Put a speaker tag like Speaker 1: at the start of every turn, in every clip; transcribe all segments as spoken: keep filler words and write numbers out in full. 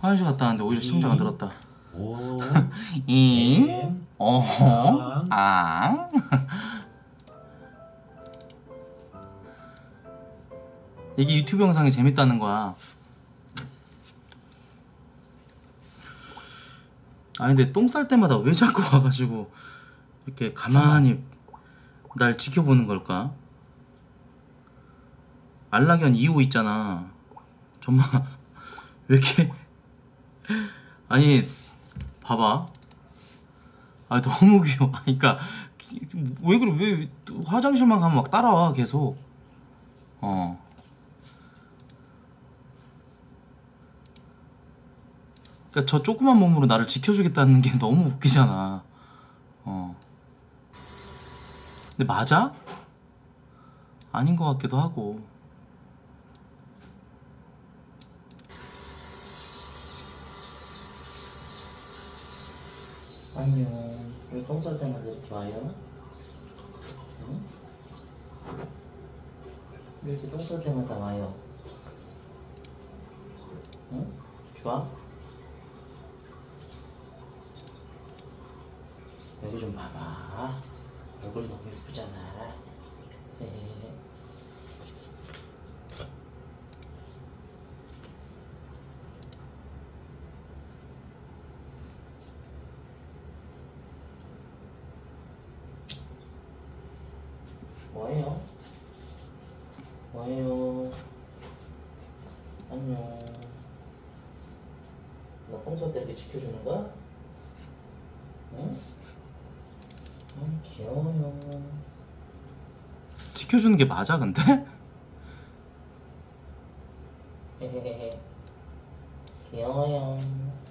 Speaker 1: 화장실 갔다 왔는데 오히려 시청자가 안 들었다.
Speaker 2: 오,
Speaker 1: 잉, 어허, 아. 이게 유튜브 영상이 재밌다는 거야. 아니 근데 똥 쌀 때마다 왜 자꾸 와가지고 이렇게 가만히 날 지켜보는 걸까? 알라견 이 호 있잖아. 정말 왜 이렇게 아니 봐봐. 아 너무 귀여워. 그러니까 왜 그래? 왜 화장실만 가면 막 따라와 계속. 어. 그러니까 저 조그만 몸으로 나를 지켜주겠다는 게 너무 웃기잖아. 어. 근데 맞아? 아닌 것 같기도 하고.
Speaker 3: 아니요. 왜 똥 쌀 때마다 이렇게 와요? 응? 왜 이렇게 똥 쌀 때마다 와요? 응? 좋아? 여기 좀 봐봐. 얼굴 너무 예쁘잖아. 헤헤헤. 뭐예요? 뭐예요? 안녕. 나 똥 쌀 때 이렇게 지켜주는 거야? 응? 아 귀여워요.
Speaker 1: 지켜주는 게 맞아 근데?
Speaker 3: 헤헤헤헤. 귀여워요.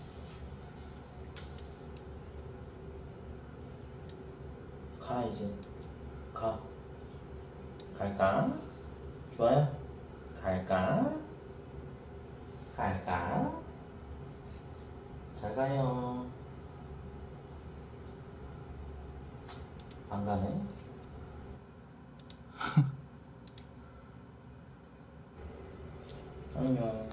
Speaker 3: 가 이제. 가. 갈까? 좋아요? 갈까? 갈까? 잘 가요. 안 가네? 안녕.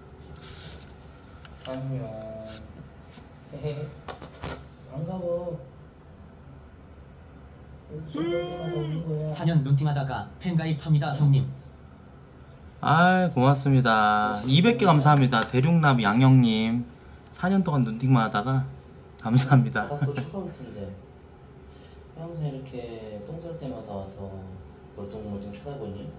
Speaker 3: 안녕. 헤헤. 안 가고.
Speaker 4: 사 년 눈팅하다가 팬가입합니다 형님.
Speaker 1: 아이 고맙습니다. 이백 개 감사합니다. 대륙남 양영님 사 년 동안 눈팅만 하다가 감사합니다.
Speaker 3: 바닥도 추가올 텐데 항상 이렇게 똥 쌀 때마다 와서 멀뚱멀뚱 쳐다보니?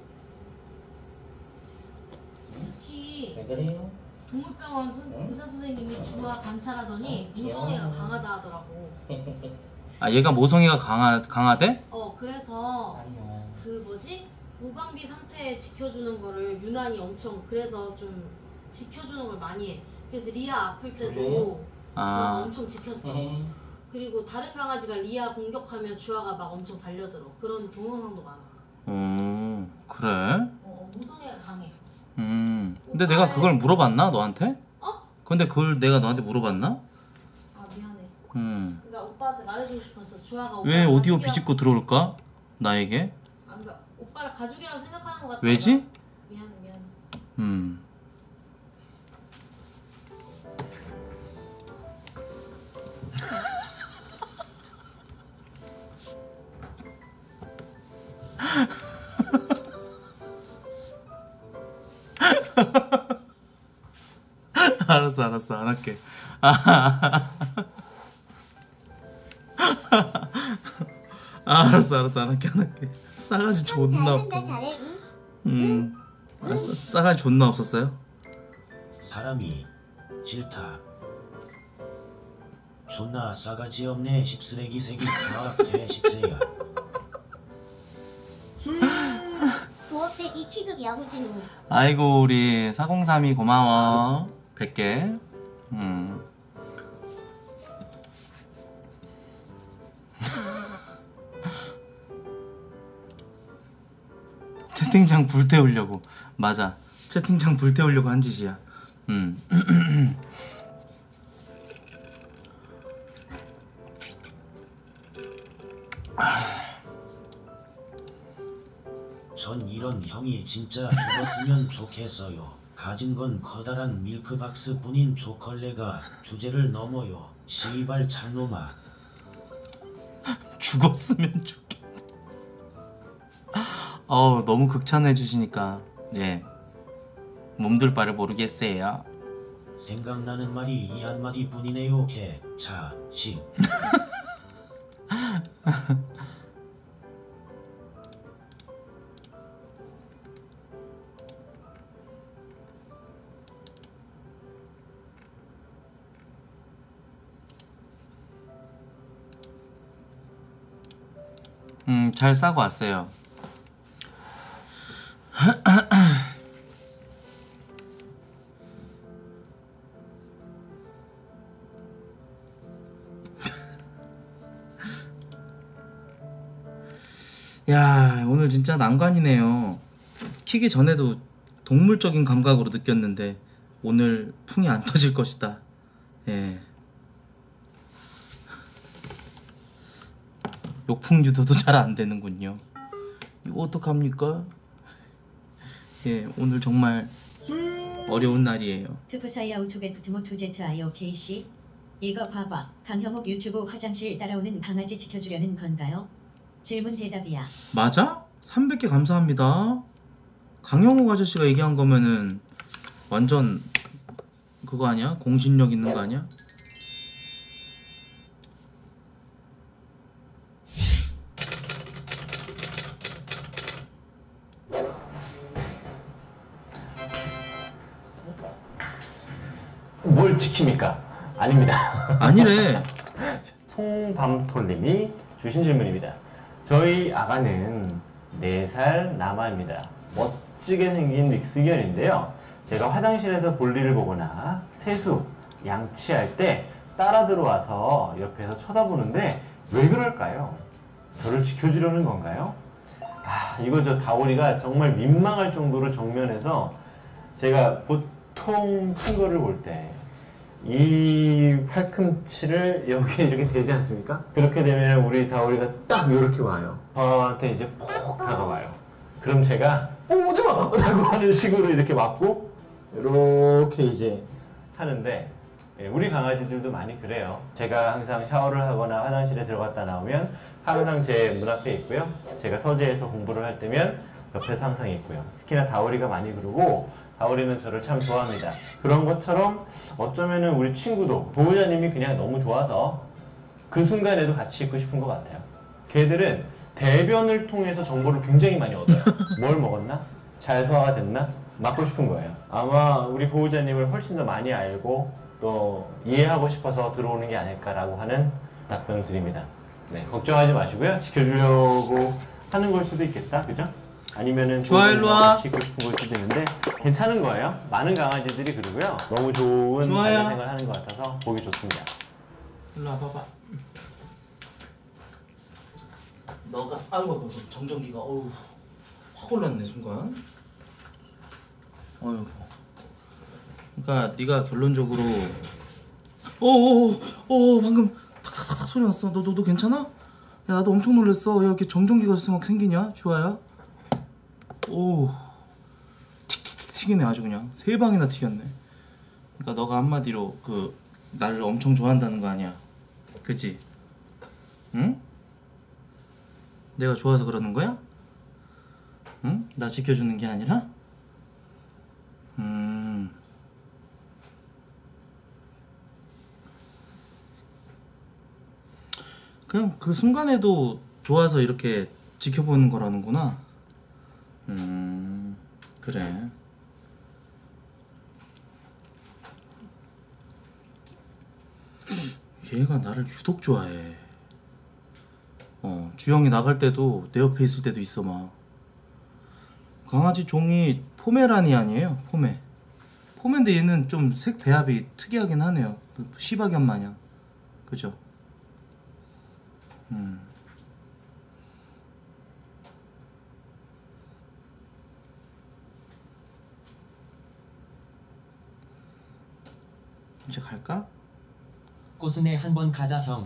Speaker 5: 특히
Speaker 3: 왜 그래요?
Speaker 5: 동물병원 선,
Speaker 3: 응?
Speaker 5: 의사 선생님이 주아 관찰하더니
Speaker 3: 응?
Speaker 5: 모성애가
Speaker 3: 귀여워.
Speaker 5: 강하다 하더라고.
Speaker 1: 아 얘가 모성애가 강하, 강하대?
Speaker 5: 어 그래서
Speaker 3: 아니요.
Speaker 5: 그 뭐지 무방비 상태 지켜주는 거를 유난히 엄청 그래서 좀 지켜주는 걸 많이 해. 그래서 리아 아플 때도
Speaker 3: 그래요?
Speaker 5: 주아가
Speaker 1: 아.
Speaker 5: 엄청 지켰어.
Speaker 3: 헤헤.
Speaker 5: 그리고 다른 강아지가 리아 공격하면 주아가 막 엄청 달려들어. 그런 동영상도 많아.
Speaker 1: 음 그래?
Speaker 5: 어 모성애가 강해.
Speaker 1: 음 근데 내가 그걸 물어봤나 너한테?
Speaker 5: 어?
Speaker 1: 근데 그걸 내가 너한테 물어봤나?
Speaker 5: 아 미안해.
Speaker 1: 음
Speaker 5: 그러니까 오빠한테 말해주고 싶었어. 주아가
Speaker 1: 왜
Speaker 5: 오빠
Speaker 1: 오디오
Speaker 5: 가족이라-
Speaker 1: 비집고 들어올까? 나에게?
Speaker 5: 아, 그러니까 오빠를 가족이라고 생각하는 것 같아.
Speaker 1: 왜지?
Speaker 5: 미안해 미안해.
Speaker 1: 음 알았어 알았어 안 할게. 아, 알았어 알았어 안 할게 안 할게. 싸가지 존나 없고. 음 아, 싸, 싸가지 존나 없었어요?
Speaker 2: 사람이 싫다. 존나 싸가지 없네. 십쓰레기 새끼 다 개십세야.
Speaker 6: 부업대기 취급 야무진우.
Speaker 1: 아이고 우리 사공삼이 고마워. 백 개. 음. 채팅창 불태우려고. 맞아. 채팅창 불태우려고 한 짓이야. 음.
Speaker 2: 전 이런 형이 진짜 죽었으면 좋겠어요. 가진 건 커다란 밀크박스 뿐인 초콜레가 주제를 넘어요. 씨발 찬놈아.
Speaker 1: 죽었으면 좋겠다. 어우 너무 극찬해 주시니까 예 몸둘 바를 모르겠어요.
Speaker 2: 생각나는 말이 이 한마디 뿐이네요. 개, 차, 식.
Speaker 1: 음, 잘 싸고 왔어요. 야, 오늘 진짜 난관이네요. 키기 전에도 동물적인 감각으로 느꼈는데 오늘 풍이 안 터질 것이다. 예. 욕풍 유도도 잘 안 되는군요. 이거 어떡합니까? 예, 오늘 정말 어려운 날이에요.
Speaker 6: 트프사이 아우투베프트 모투제트 아이오케이씨 이거 봐봐. 강형욱 유튜브 화장실 따라오는 강아지 지켜주려는 건가요? 질문 대답이야.
Speaker 1: 맞아? 삼백 개 감사합니다. 강영욱 아저씨가 얘기한 거면은 완전 그거 아니야? 공신력 있는 거 아니야?
Speaker 7: 뭘 지킵니까? 아닙니다.
Speaker 1: 아니래.
Speaker 7: 송담톨님이 주신 질문입니다. 저희 아가는 네 살 남아입니다. 멋지게 생긴 믹스견인데요. 제가 화장실에서 볼일을 보거나 세수, 양치할 때 따라 들어와서 옆에서 쳐다보는데 왜 그럴까요? 저를 지켜주려는 건가요? 아, 이거 저 다오리가 정말 민망할 정도로 정면에서 제가 보통 큰 거를 볼 때 이 팔꿈치를 여기에 이렇게 대지 않습니까? 그렇게 되면 우리 다오리가 딱 이렇게 와요. 저한테 이제 폭 다가와요. 그럼 제가 오, 오지마! 라고 하는 식으로 이렇게 맞고 이렇게 이제 하는데 예, 우리 강아지들도 많이 그래요. 제가 항상 샤워를 하거나 화장실에 들어갔다 나오면 항상 제 문 앞에 있고요. 제가 서재에서 공부를 할 때면 옆에서 항상 있고요. 특히나 다오리가 많이 그러고 다오리는 저를 참 좋아합니다. 그런 것처럼 어쩌면은 우리 친구도 보호자님이 그냥 너무 좋아서 그 순간에도 같이 있고 싶은 것 같아요. 걔들은 대변을 통해서 정보를 굉장히 많이 얻어요. 뭘 먹었나? 잘 소화가 됐나? 맞고 싶은 거예요. 아마 우리 보호자님을 훨씬 더 많이 알고 또 이해하고 싶어서 들어오는 게 아닐까라고 하는 답변을 드립니다. 네, 걱정하지 마시고요. 지켜주려고 하는 걸 수도 있겠다, 그죠? 아니면은
Speaker 1: 좋아, 일로 와.
Speaker 7: 같이 있고 싶은 걸 수도 있는데 괜찮은 거예요. 많은 강아지들이 그러고요. 너무 좋은
Speaker 1: 좋아요.
Speaker 7: 반려생활 하는 것 같아서 보기 좋습니다.
Speaker 1: 일로 와봐봐. 너가 아이고 정전기가 어우 확 올랐네 순간. 어휴. 그러니까 네가 결론적으로 오오오 오 방금 탁탁탁탁 소리 났어. 너 너 너 괜찮아? 야 나도 엄청 놀랐어. 야 이렇게 정전기가 막 생기냐? 주아야? 오 틱틱틱 튀기네 아주 그냥 세 방이나 튀겼네. 그러니까 너가 한마디로 그 나를 엄청 좋아한다는 거 아니야? 그치? 응? 내가 좋아서 그러는 거야? 응? 나 지켜주는 게 아니라? 음. 그냥 그 순간에도 좋아서 이렇게 지켜보는 거라는구나. 음, 그래. 얘가 나를 유독 좋아해. 어, 주영이 나갈 때도 내 옆에 있을 때도 있어 막. 강아지 종이 포메라니안이에요. 포메. 포메인데 얘는 좀 색 배합이 특이하긴 하네요. 시바견 마냥. 그죠? 음. 이제 갈까?
Speaker 4: 꽃은에 한번 가자 형.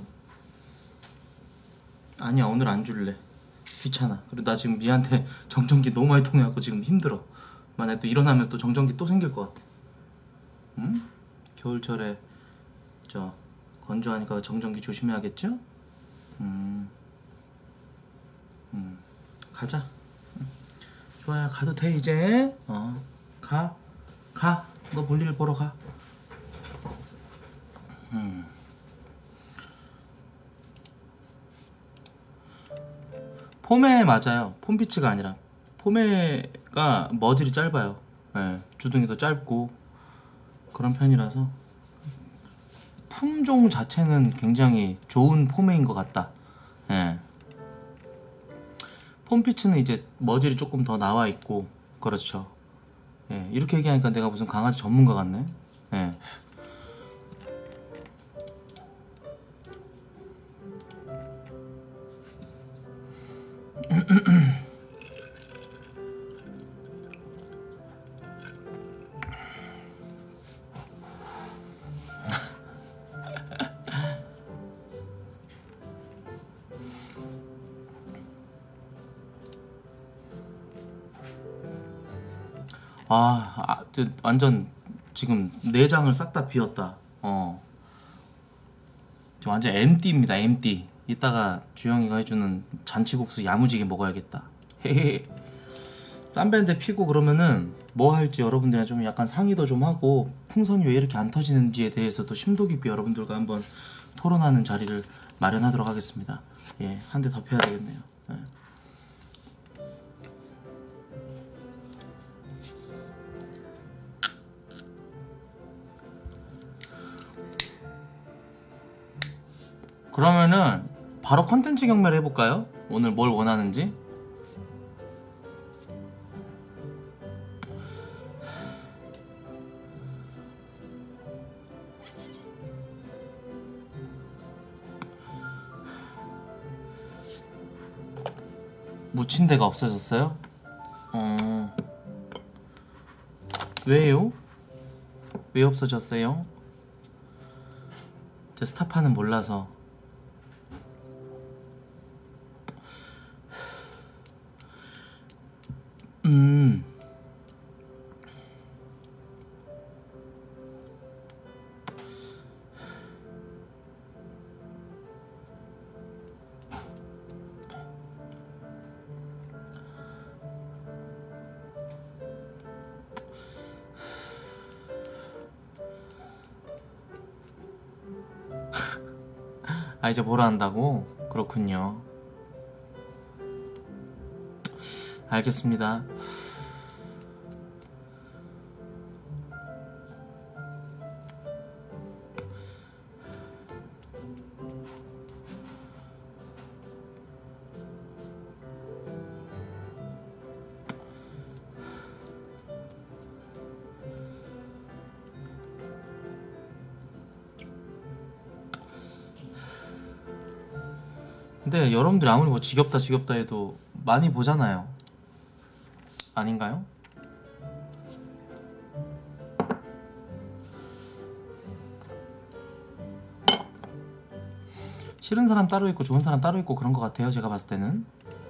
Speaker 1: 아니야 오늘 안 줄래. 귀찮아. 그리고 나 지금 미한테 정전기 너무 많이 통해갖고 지금 힘들어. 만약에 또 일어나면서 또 정전기 또 생길 것 같아. 응? 겨울철에 저 건조하니까 정전기 조심해야겠죠? 음, 음, 가자. 좋아요. 가도 돼 이제. 어, 가, 가. 너 볼일 보러 가. 음. 포메 맞아요. 폼피츠가 아니라 포메가 머질이 짧아요. 네, 주둥이도 짧고 그런 편이라서 품종 자체는 굉장히 좋은 포메인 것 같다. 네. 폼피츠는 이제 머질이 조금 더 나와 있고 그렇죠. 예, 이렇게 얘기하니까 내가 무슨 강아지 전문가 같네. 예. 아, 아 저, 완전 지금 내장을 싹 다 비웠다. 어, 저 완전 엠띠입니다. 엠띠. 이따가 주영이가 해주는 잔치국수 야무지게 먹어야겠다. 헤헤. 쌈 밴드 피고 그러면은 뭐 할지 여러분들이랑 좀 약간 상의도 좀 하고 풍선이 왜 이렇게 안 터지는지에 대해서도 심도 깊게 여러분들과 한번 토론하는 자리를 마련하도록 하겠습니다. 예, 한 대 더 펴야 되겠네요. 예. 그러면은 바로 컨텐츠 경매를 해볼까요? 오늘 뭘 원하는지. 묻힌 데가 없어졌어요? 어... 왜요? 왜 없어졌어요? 저 스타파는 몰라서. 음. 아, 이제 뭐라 한다고? 그렇군요. 알겠습니다. 근데 여러분들이 아무리 뭐 지겹다 지겹다 해도 많이 보잖아요. 아닌가요? 싫은 사람 따로 있고 좋은 사람 따로 있고 그런 것 같아요. 제가 봤을 때는.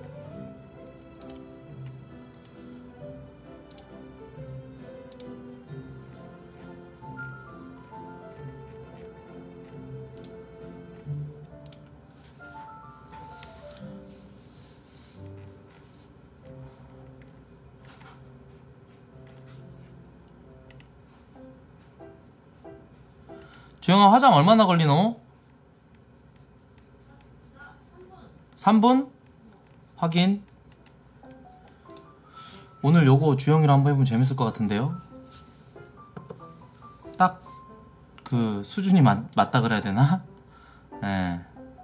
Speaker 1: 주영아 화장 얼마나 걸리노? 삼 분? 확인. 오늘 요거 주영이랑 한번 해보면 재밌을 것 같은데요? 딱 그 수준이 맞, 맞다 그래야 되나? 예.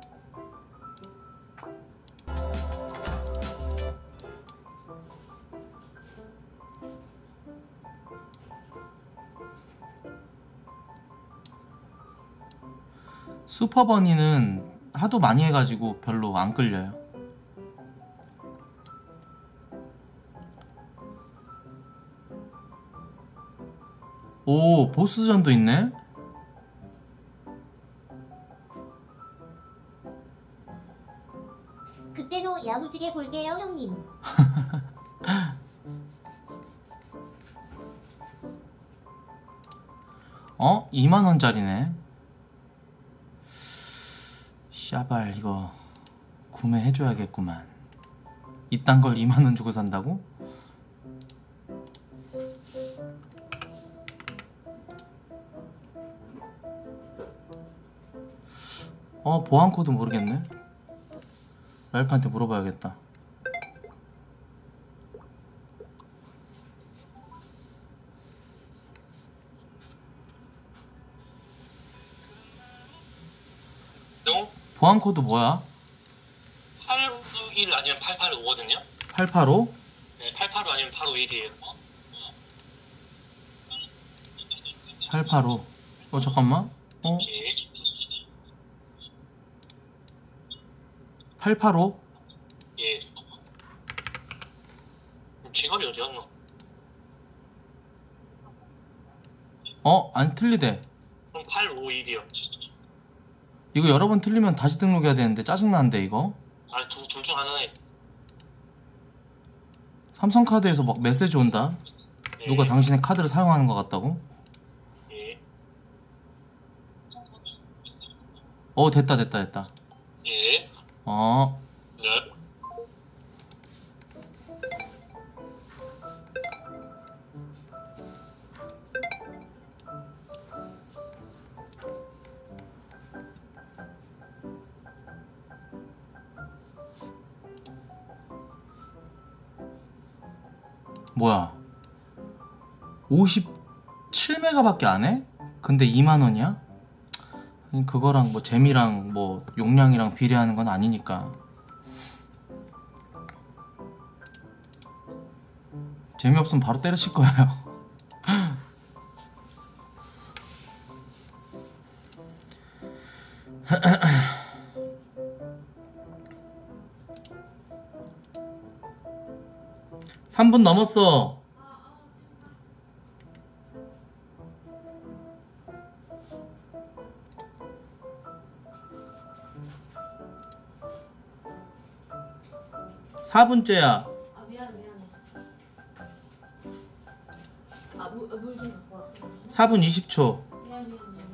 Speaker 1: 슈퍼버니는 하도 많이 해가지고 별로 안 끌려요. 오, 보스전도 있네?
Speaker 8: 그때도 야무지게 볼게요 형님.
Speaker 1: 어? 이만 원짜리네. 샤발 이거 구매해줘야겠구만. 이딴 걸 이만 원 주고 산다고? 어 보안 코드 모르겠네. 랄프한테 물어봐야겠다. 보안 코드 뭐야?
Speaker 8: 팔구일 아니면 팔팔오거든요.
Speaker 1: 팔팔오?
Speaker 8: 네, 팔팔오 아니면 팔오일이에요.
Speaker 1: 팔팔오. 어 잠깐만. 어?
Speaker 8: 예.
Speaker 1: 팔팔오?
Speaker 8: 예. 지갑이 어디 갔나?
Speaker 1: 어? 안 틀리대.
Speaker 8: 그럼 팔오일이요.
Speaker 1: 이거 여러 번 틀리면 다시 등록해야 되는데 짜증나는데 이거?
Speaker 8: 아, 둘 중 하나에.
Speaker 1: 삼성카드에서 막 메시지 온다.
Speaker 8: 예.
Speaker 1: 누가 당신의 카드를 사용하는 것 같다고?
Speaker 8: 예.
Speaker 1: 어 됐다 됐다 됐다.
Speaker 8: 예.
Speaker 1: 어
Speaker 8: 네.
Speaker 1: 뭐야 오십칠 메가밖에 안 해? 근데 이만 원이야? 그거랑 뭐 재미랑 뭐 용량이랑 비례하는 건 아니니까. 재미없으면 바로 때려칠 거예요. 삼 분 넘었어. 사 분째야.
Speaker 5: 아 미안해 미안해. 아물 좀 갖고 와.
Speaker 1: 사 분 이십 초.
Speaker 5: 미안 미안 미안.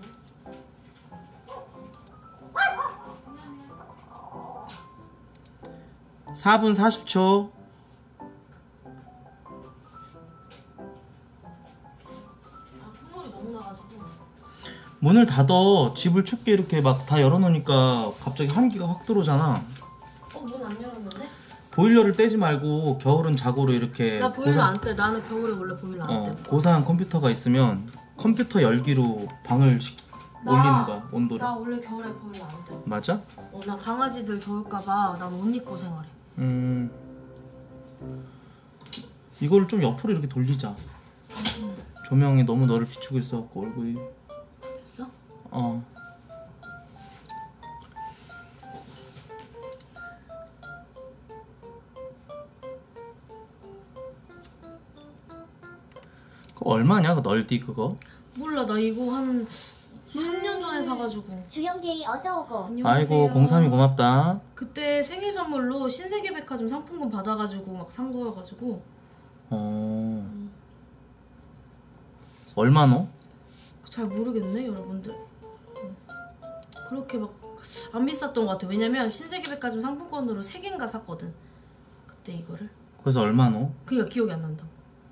Speaker 1: 사 분 사십 초.
Speaker 5: 아 콧물이 너무 나가지고.
Speaker 1: 문을 닫어. 집을 춥게 이렇게 막 다 열어놓으니까 갑자기 한기가 확 들어오잖아.
Speaker 5: 어 문 안 열었는데?
Speaker 1: 보일러를 떼지 말고 겨울은 자고로 이렇게
Speaker 5: 나 보일러
Speaker 1: 고사-
Speaker 5: 안 떼. 나는 겨울에 원래 보일러 안
Speaker 1: 어,
Speaker 5: 떼.
Speaker 1: 고사한 컴퓨터가 있으면 컴퓨터 열기로 방을 시,
Speaker 5: 나-
Speaker 1: 올리는 거야 온도를.
Speaker 5: 나 원래 겨울에 보일러 안 떼.
Speaker 1: 맞아?
Speaker 5: 어, 나 강아지들 더울까봐 난 옷 입고 생활해.
Speaker 1: 음 이거를 좀 옆으로 이렇게 돌리자. 조명이 너무 너를 비추고 있어갖고 얼굴이.
Speaker 5: 됐어?
Speaker 1: 어 그거 얼마냐 그 널디 그거?
Speaker 5: 몰라 나 이거 한 삼 년 전에 사가지고.
Speaker 9: 주영게이 어서 오고.
Speaker 5: 안녕하세요.
Speaker 1: 아이고 공삼이 고맙다.
Speaker 5: 그때 생일 선물로 신세계백화점 상품권 받아가지고 막 산 거여가지고.
Speaker 1: 어 얼마노?
Speaker 5: 잘 모르겠네 여러분들. 응. 그렇게 막 안 비쌌던 것 같아. 왜냐면 신세계백화점 상품권으로 세 개인가 샀거든 그때 이거를.
Speaker 1: 그래서 얼마노?
Speaker 5: 그니까 기억이 안 난다.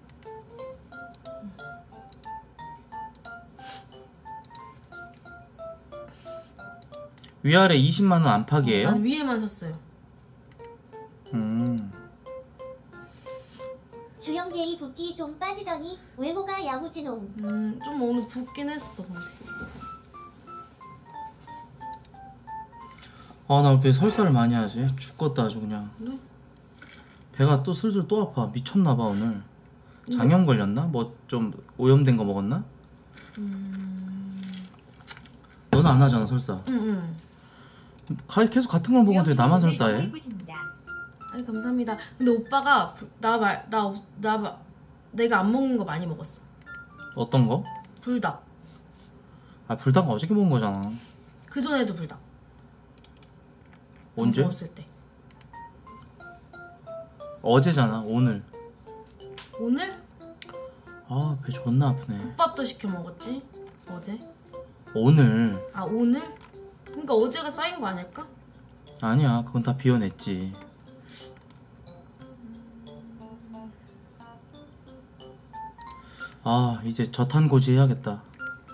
Speaker 1: 위아래 이십만 원 안팎이에요?
Speaker 5: 난 위에만 샀어요.
Speaker 1: 음
Speaker 9: 주영게이 붓기 좀 빠지더니 외모가 야무지농.
Speaker 5: 음좀 오늘 붓긴 했어 근데.
Speaker 1: 아 나 왜 이렇게 설사를 많이 하지? 죽겠다 아주 그냥.
Speaker 5: 네?
Speaker 1: 배가 또 슬슬 또 아파. 미쳤나봐 오늘. 장염 걸렸나? 뭐 좀 오염된 거 먹었나? 너는 안 하잖아 설사.
Speaker 5: 응응.
Speaker 1: 가- 계속 같은 걸 먹으면 왜 나만 설사해?
Speaker 5: 아니 감사합니다. 근데 오빠가 나말나나 내가 안 먹는 거 많이 먹었어.
Speaker 1: 어떤 거?
Speaker 5: 불닭.
Speaker 1: 아 불닭 어저께 먹은 거잖아.
Speaker 5: 그 전에도 불닭.
Speaker 1: 언제?
Speaker 5: 없을 때.
Speaker 1: 어제잖아 오늘.
Speaker 5: 오늘
Speaker 1: 아 배 존나 아프네.
Speaker 5: 국밥도 시켜 먹었지. 어제?
Speaker 1: 오늘.
Speaker 5: 아 오늘? 그러니까 어제가 쌓인 거 아닐까?
Speaker 1: 아니야, 그건 다 비워냈지. 아, 이제 저탄고지 해야겠다.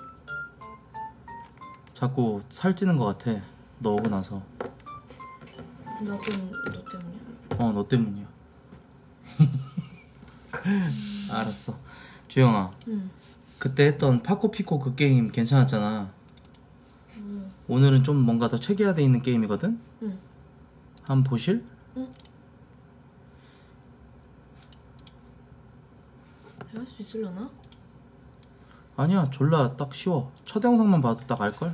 Speaker 1: 자꾸 살찌는 것 같아. 너 오고 나서.
Speaker 5: 나 때문, 너 때문이야?
Speaker 1: 어, 너 때문이야. 알았어. 주영아.
Speaker 5: 응.
Speaker 1: 그때 했던 파코피코 그 게임 괜찮았잖아.
Speaker 5: 응.
Speaker 1: 오늘은 좀 뭔가 더 체계화돼 있는 게임이거든?
Speaker 5: 응.
Speaker 1: 한번 보실?
Speaker 5: 응. 할 수 있으려나?
Speaker 1: 아니야, 졸라 딱 쉬워. 첫 영상만 봐도 딱 알걸?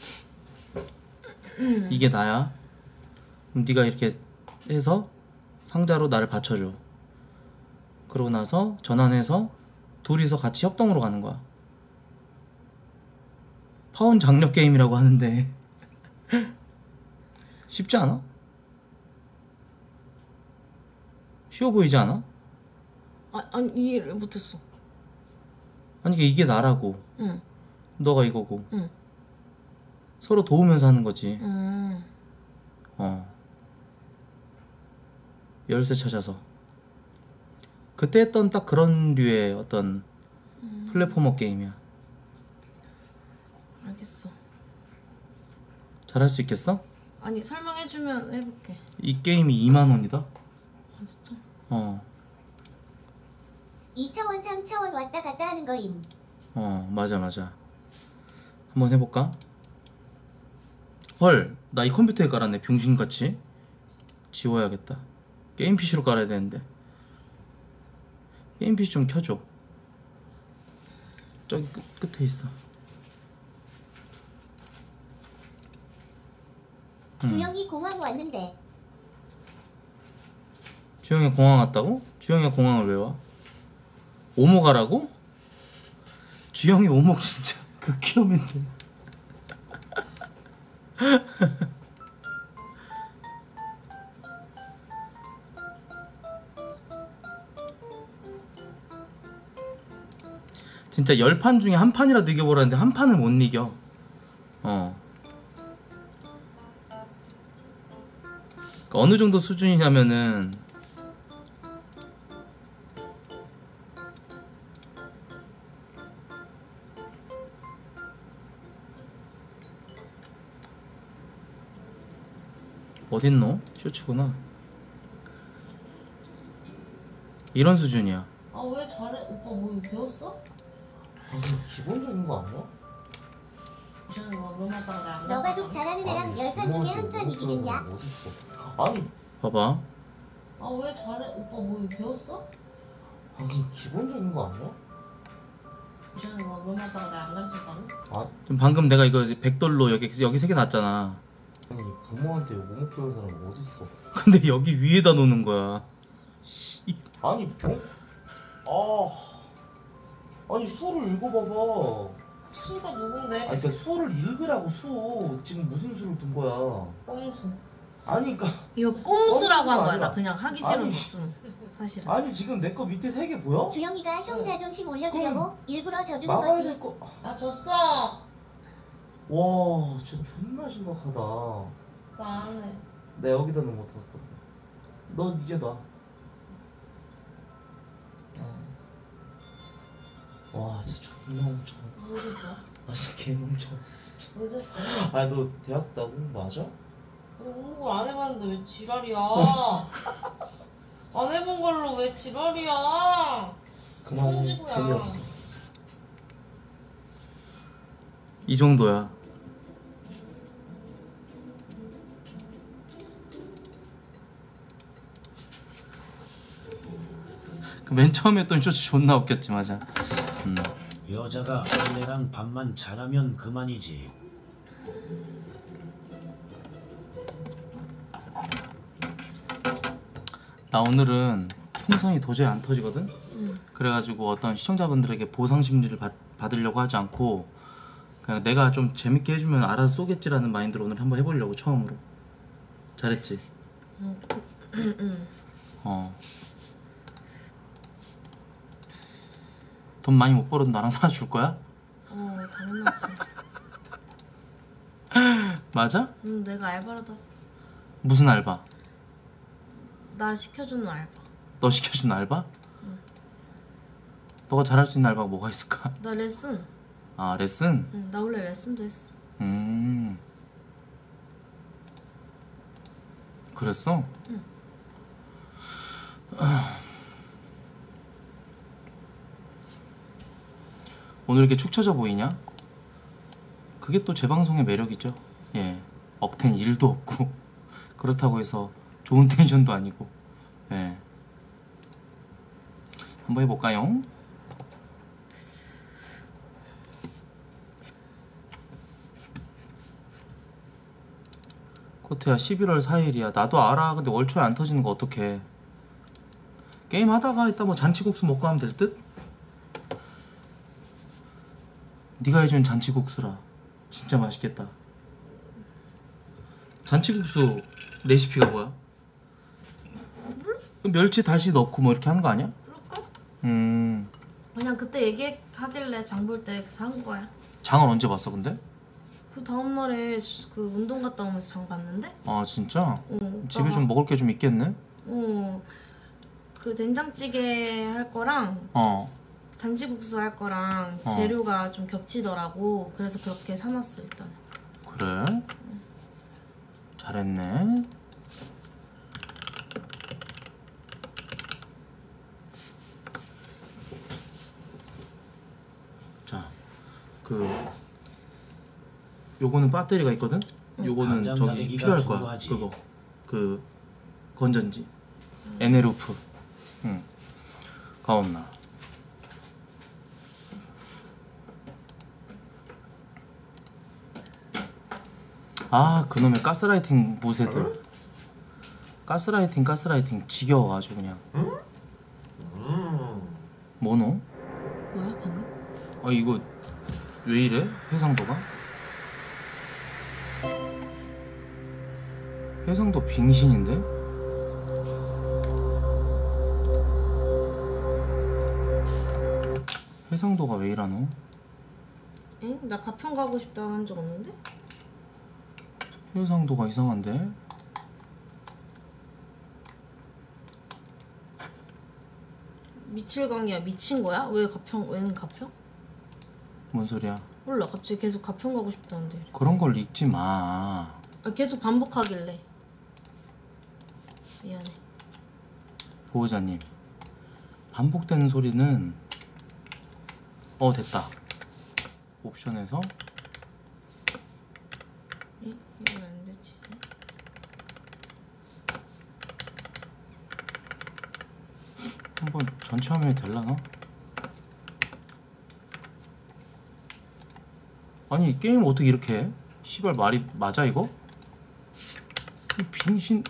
Speaker 1: 이게 나야. 그럼 네가 이렇게 해서 상자로 나를 받쳐줘. 그러고 나서 전환해서 둘이서 같이 협동으로 가는 거야. 파운 장력 게임이라고 하는데 쉽지 않아? 쉬워 보이지 않아?
Speaker 5: 아, 아니 이해를 못했어.
Speaker 1: 아니 이게 나라고.
Speaker 5: 응.
Speaker 1: 너가 이거고.
Speaker 5: 응.
Speaker 1: 서로 도우면서 하는 거지.
Speaker 5: 음.
Speaker 1: 어. 열쇠 찾아서. 그때 했던 딱 그런 류의 어떤
Speaker 5: 음.
Speaker 1: 플랫포머 게임이야.
Speaker 5: 알겠어.
Speaker 1: 잘할 수 있겠어?
Speaker 5: 아니 설명해주면 해볼게.
Speaker 1: 이 게임이 이만 원이다?
Speaker 5: 아 진짜?
Speaker 1: 어.
Speaker 9: 이 차원 삼 차원 왔다 갔다 하는 거임.
Speaker 1: 어, 맞아 맞아. 한번 해볼까? 헐, 나 이 컴퓨터에 깔았네. 병신같이. 지워야겠다. 게임 피시로 깔아야 되는데. 게임 피시 좀 켜줘. 저기 끝, 끝에 있어. 음.
Speaker 9: 주영이 공항 왔는데.
Speaker 1: 주영이 공항 왔다고? 주영이가 공항을 왜 와? 오모 가라고? 주영이 오목 진짜 극혐인데. 진짜 열 판 중에 한 판이라도 이겨보라는데 한 판을 못 이겨. 어. 그러니까 어느 정도 수준이냐면은 어딨노? 쇼츠구나. 이런 수준이야.
Speaker 5: 아 왜 잘해? 오빠 뭐 이거 배웠어?
Speaker 3: 아, 기본적인 거 아니야?
Speaker 5: 저는 뭐 롬아빠가 나안
Speaker 9: 너가 독 잘하는 애랑 열 판 중에 한 판 이기겠냐?
Speaker 3: 어딨어? 아니,
Speaker 1: 봐봐.
Speaker 5: 아 왜 잘해? 오빠 뭐 이거 배웠어?
Speaker 3: 아니 기본적인 거 아니야?
Speaker 5: 저는 뭐 롬아빠가 나안 가르쳤다고?
Speaker 3: 아,
Speaker 1: 지금 방금 내가 이거 백 돌로 여기 여기 세 개 놨잖아.
Speaker 3: 아니 부모한테 오목 배운 사람 어딨어?
Speaker 1: 근데 여기 위에다 놓는 거야. 씨.
Speaker 3: 아니, 어? 아, 아니 수를 읽어봐봐.
Speaker 5: 수가 누군데?
Speaker 3: 아니 그러니까 수를 읽으라고 수. 지금 무슨 수를 둔 거야?
Speaker 5: 꼼수.
Speaker 3: 아니 그러니까
Speaker 5: 이거 꼼수라고 한 거야.
Speaker 3: 아니라.
Speaker 5: 나 그냥 하기
Speaker 3: 아니.
Speaker 5: 싫어서 좀 사실은.
Speaker 3: 아니 지금 내 거 밑에 세 개 보여?
Speaker 9: 주영이가 형 자존심 올려주려고 일부러 져주는
Speaker 3: 막아야
Speaker 9: 거지.
Speaker 3: 될 거.
Speaker 5: 나 졌어.
Speaker 3: 와, 진짜 존나 심각하다.
Speaker 5: 나 안 해.
Speaker 3: 내 여기다 놓은 거 뒀거든. 너 이제 놔. 와, 진짜 존나 멍청하다.
Speaker 5: 뭐 졌어?
Speaker 3: 아, 진짜 개 멍청하다, 진짜.
Speaker 5: 뭐 졌어?
Speaker 3: 아, 너 대학 나온 거 맞아?
Speaker 5: 공부 안 해봤는데 왜 지랄이야? 안 해본 걸로 왜 지랄이야?
Speaker 3: 그만
Speaker 5: 천지구야.
Speaker 3: 재미없어.
Speaker 1: 이 정도야. 그 맨 처음에 했던 쇼츠 존나 웃겼지. 맞아. 음.
Speaker 2: 여자가 언니랑 밥만 잘하면 그만이지.
Speaker 1: 나 오늘은 풍선이 도저히 안 터지거든?
Speaker 5: 응.
Speaker 1: 그래가지고 어떤 시청자분들에게 보상 심리를 받, 받으려고 하지 않고 그냥 내가 좀 재밌게 해주면 알아서 쏘겠지라는 마인드로 오늘 한번 해보려고 처음으로. 잘했지?
Speaker 5: 응. 응. 응.
Speaker 1: 어. 돈 많이 못 벌어도 나랑 살아줄 거야?
Speaker 5: 어. 어, 당연하지.
Speaker 1: 맞아?
Speaker 5: 응, 내가 알바라다.
Speaker 1: 무슨 알바?
Speaker 5: 나 시켜주는 알바.
Speaker 1: 너 시켜준 알바? 응. 너가 잘할 수 있는 알바가 뭐가 있을까?
Speaker 5: 나 레슨.
Speaker 1: 아 레슨?
Speaker 5: 응, 나 원래 레슨도 했어.
Speaker 1: 음 그랬어?
Speaker 5: 응.
Speaker 1: 오늘 이렇게 축 처져 보이냐? 그게 또 제 방송의 매력이죠. 예, 억텐 일도 없고 그렇다고 해서 좋은 텐션도 아니고. 예, 한번 해볼까요? 코트야 십일월 사일이야. 나도 알아. 근데 월초에 안 터지는 거 어떡해. 게임 하다가 이따 뭐 잔치국수 먹고 하면 될 듯? 네가 해준 잔치국수라 진짜 맛있겠다. 잔치국수 레시피가 뭐야? 멸치 다시 넣고 뭐 이렇게 하는 거 아니야?
Speaker 5: 그럴까?
Speaker 1: 음
Speaker 5: 그냥 그때 얘기하길래 장 볼 때 산 거야.
Speaker 1: 장을 언제 봤어 근데?
Speaker 5: 그 다음날에 그 운동 갔다 오면서 장 봤는데?
Speaker 1: 아 진짜?
Speaker 5: 어,
Speaker 1: 집에
Speaker 5: 오빠가-
Speaker 1: 좀 먹을 게 좀 있겠네?
Speaker 5: 어, 그 된장찌개 할 거랑
Speaker 1: 어
Speaker 5: 잔치국수 할 거랑
Speaker 1: 어.
Speaker 5: 재료가 좀 겹치더라고. 그래서 그렇게 사놨어 일단.
Speaker 1: 그래? 잘했네. 자, 그 요거는 배터리가 있거든? 요거는
Speaker 2: 당장
Speaker 1: 저기
Speaker 2: 나대기가
Speaker 1: 필요할 거야.
Speaker 2: 중요하지.
Speaker 1: 그거 그 건전지 에네루프. 응. 가온나. 아 그놈의 가스라이팅 무새들. 가스라이팅 가스라이팅 지겨워가지고 그냥. 뭐노?
Speaker 5: 뭐야 방금?
Speaker 1: 아 이거 왜 이래? 해상도가? 해상도 빙신인데? 해상도가 왜 이러노?
Speaker 5: 응? 나 가평 가고 싶다 한 적 없는데?
Speaker 1: 해상도가 이상한데?
Speaker 5: 미칠광이야. 미친 거야? 왜 가평? 웬 가평?
Speaker 1: 뭔 소리야?
Speaker 5: 몰라. 갑자기 계속 가평 가고 싶다는데.
Speaker 1: 그런 걸 읽지 마.
Speaker 5: 아, 계속 반복하길래. 미안해.
Speaker 1: 보호자님, 반복되는 소리는 어 됐다. 옵션에서
Speaker 5: 응? 이건 안 되지.
Speaker 1: 한번 전체 화면이 될라나? 아니 이 게임 어떻게 이렇게 해? 시발 말이 맞아 이거? 이 빙신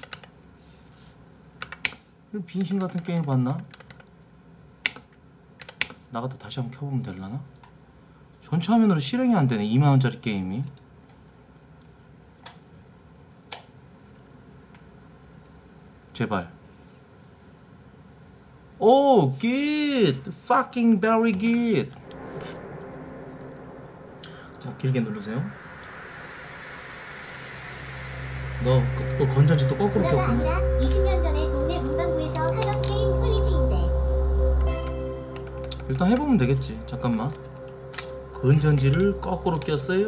Speaker 1: 이 빙신 같은 게임 봤나? 나갔다 다시 한번 켜보면 될라나? 전체 화면으로 실행이 안 되네. 이만 원짜리 게임이. 제발. 오, good, fucking very good. 자, 길게 누르세요. 너, 또 건전지 또 거꾸로
Speaker 9: 그가
Speaker 1: 켰구나.
Speaker 9: 아니라 이십 년 전에 동네 문방구에서 하던 게임 퀄리티인데.
Speaker 1: 일단 해보면 되겠지. 잠깐만. 건전지를 거꾸로 꼈어요.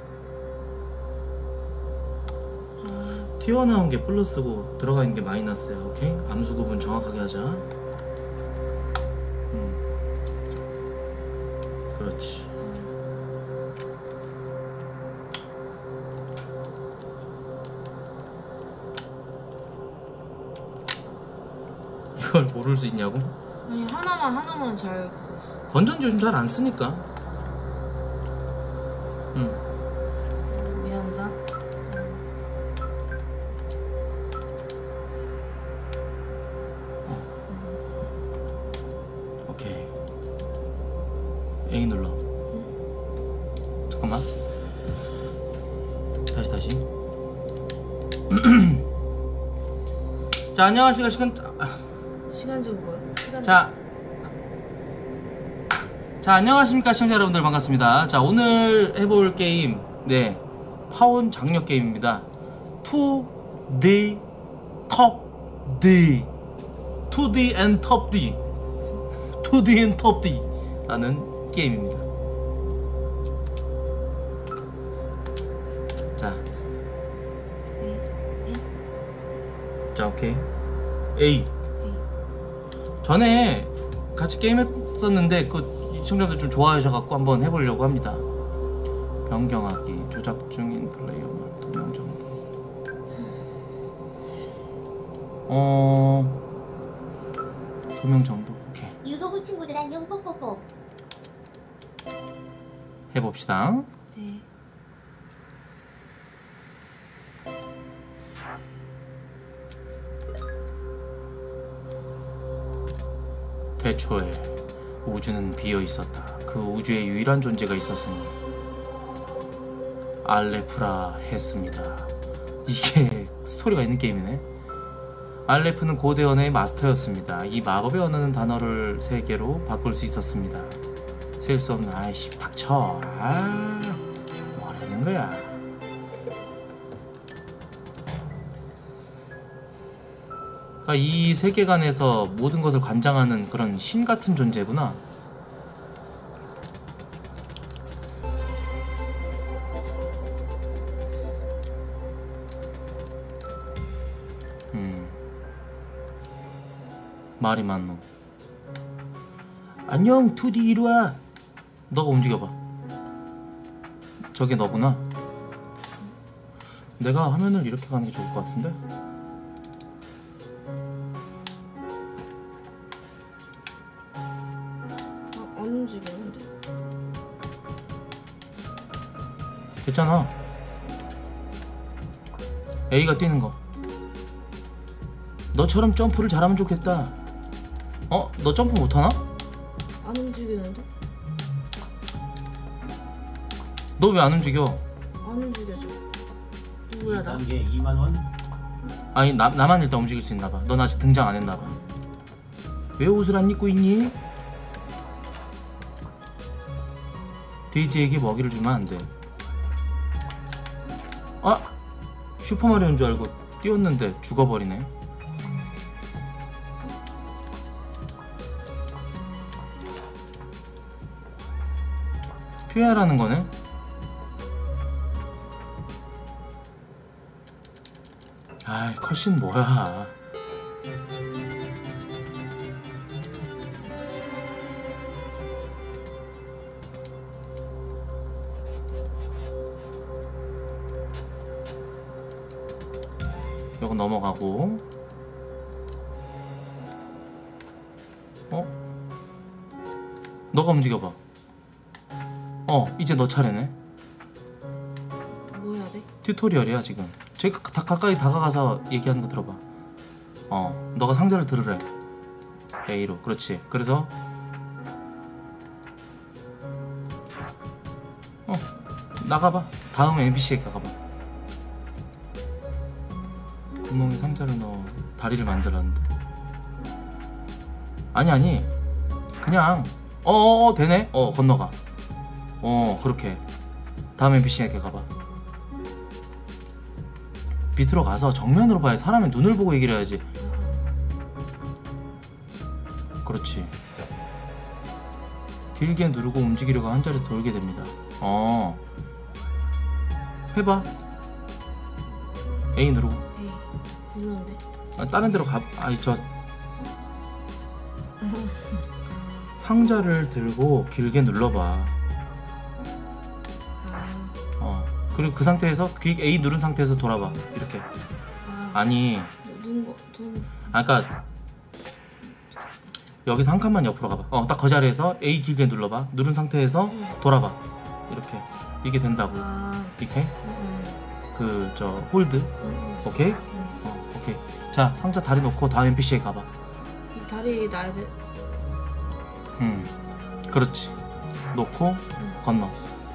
Speaker 1: 튀어나온 게 플러스고 들어가 있는 게 마이너스야. 오케이? 암수 구분 정확하게 하자. 음. 그렇지. 이걸 모를 수 있냐고?
Speaker 5: 아니 하나만 하나만 잘 그거 있어.
Speaker 1: 건전지 요즘 잘 안 쓰니까. 응.
Speaker 5: 미안하다.
Speaker 1: 오케이. A 눌러. 잠깐만. 다시 다시. 자 안녕하십니까 시간.
Speaker 5: 시간 좀 뭐야? 시간
Speaker 1: 자 자, 안녕하십니까 시청자 여러분들, 반갑습니다. 자, 오늘 해볼 게임, 네, 파원 장력 게임입니다. 투 디 Top D, 투 디 and Top D, 투 디 and Top D 라는 게임입니다. 자, 자, 오케이. A. 전에 같이 게임했었는데 그 시청자들 좀 좋아하셔갖고 한번 해보려고 합니다. 변경하기, 조작 중인 플레이어만 두 명 정도. 어, 두 명 정도. 오케이.
Speaker 9: 유도부 친구들 안녕 뽀뽀뽀.
Speaker 1: 해봅시다.
Speaker 5: 네.
Speaker 1: 태초에 우주는 비어 있었다. 그 우주에 유일한 존재가 있었으니 알레프라 했습니다. 이게 스토리가 있는 게임이네. 알레프는 고대 언어의 마스터였습니다. 이 마법의 언어는 단어를 세 개로 바꿀 수 있었습니다. 셀 수 없는, 아이씨 닥쳐. 아, 뭐라는 거야. 그러니까 이 세계관에서 모든 것을 관장하는 그런 신 같은 존재구나. 음, 말이 많노. 안녕 투디 이리와. 너가 움직여봐. 저게 너구나. 내가 화면을 이렇게 가는 게 좋을 것 같은데?
Speaker 5: 아, 안 움직이는데.
Speaker 1: 됐잖아. A가 뛰는 거. 너처럼 점프를 잘하면 좋겠다. 어? 너 점프 못하나?
Speaker 5: 안 움직이는데?
Speaker 1: 너 왜 안 움직여?
Speaker 5: 안 움직여져. 누구야 나?
Speaker 2: 단계 이만 원.
Speaker 1: 아니 나, 나만 일단 움직일 수 있나봐. 넌 아직 등장 안 했나봐. 왜 옷을 안 입고 있니? 데이지에게 먹이를 주면 안 돼. 아! 슈퍼마리오인 줄 알고 뛰었는데 죽어버리네. 피하라는 거네? 아이, 컷신 뭐야. 요거 넘어가고. 어? 너가 움직여봐. 어, 이제 너 차례네.
Speaker 5: 뭐 해야 돼?
Speaker 1: 튜토리얼이야 지금. 제가 다 가까이 다가가서 얘기하는 거 들어봐. 어, 너가 상자를 들으래. A로. 그렇지. 그래서 어, 나가봐. 다음에 엔피씨에 가봐. 구멍에 상자를 넣어 다리를 만들었는데. 아니 아니 그냥 어어어 되네. 어, 건너가. 어, 그렇게. 다음 엔피씨에게 가봐. 밑으로 가서 정면으로 봐야 사람의 눈을 보고 얘기를 해야지. 그렇지. 길게 누르고 움직이려고 한 자리에서 돌게 됩니다. 어, 해봐. A 누르고.
Speaker 5: 에이, 눌렀는데.
Speaker 1: 아, 다른 데로 가. 아니 저 상자를 들고 길게 눌러봐. 어, 그리고 그 상태에서 그 A 누른 상태에서 돌아봐. 이렇게.
Speaker 5: 아,
Speaker 1: 아니,
Speaker 5: 누른 거, 누른
Speaker 1: 아, 그니까 여기서 한 칸만 옆으로 가봐. 어, 딱 그 자리에서 A 길게 눌러봐. 누른 상태에서 돌아봐. 이렇게. 이게 된다고.
Speaker 5: 아,
Speaker 1: 이렇게.
Speaker 5: 음,
Speaker 1: 그 저 홀드.
Speaker 5: 음,
Speaker 1: 오케이?
Speaker 5: 음.
Speaker 1: 어, 오케이. 자, 상자 다리 놓고 다음 엔피씨에 가봐.
Speaker 5: 이 다리 놔야 돼.
Speaker 1: 음, 그렇지. 놓고 건너.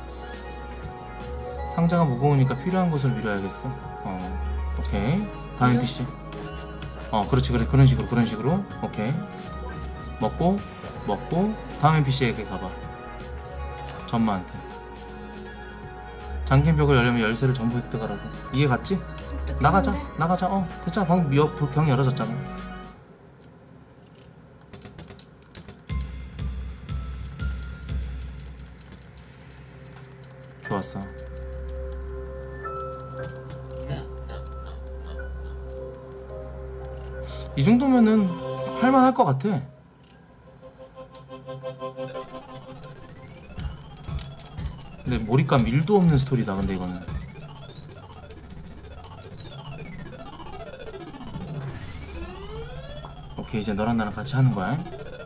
Speaker 1: 상자가 무거우니까 필요한 곳을 밀어야겠어. 어, 오케이. 다음
Speaker 5: 밀어?
Speaker 1: 엔피씨. 어, 그렇지, 그래. 그런 식으로, 그런 식으로. 오케이. 먹고, 먹고, 다음 엔피씨에게 가봐. 전마한테. 잠긴 벽을 열려면 열쇠를 전부 획득하라고. 이해 갔지? 나가자. 나가자. 어 됐잖아. 방금 미, 병 열어졌잖아. 좋았어. 이 정도면은 할만할 것 같아. 근데 몰입감 일도 없는 스토리다. 근데 이거는 오케이. 이제 너랑 나랑 같이 하는 거야.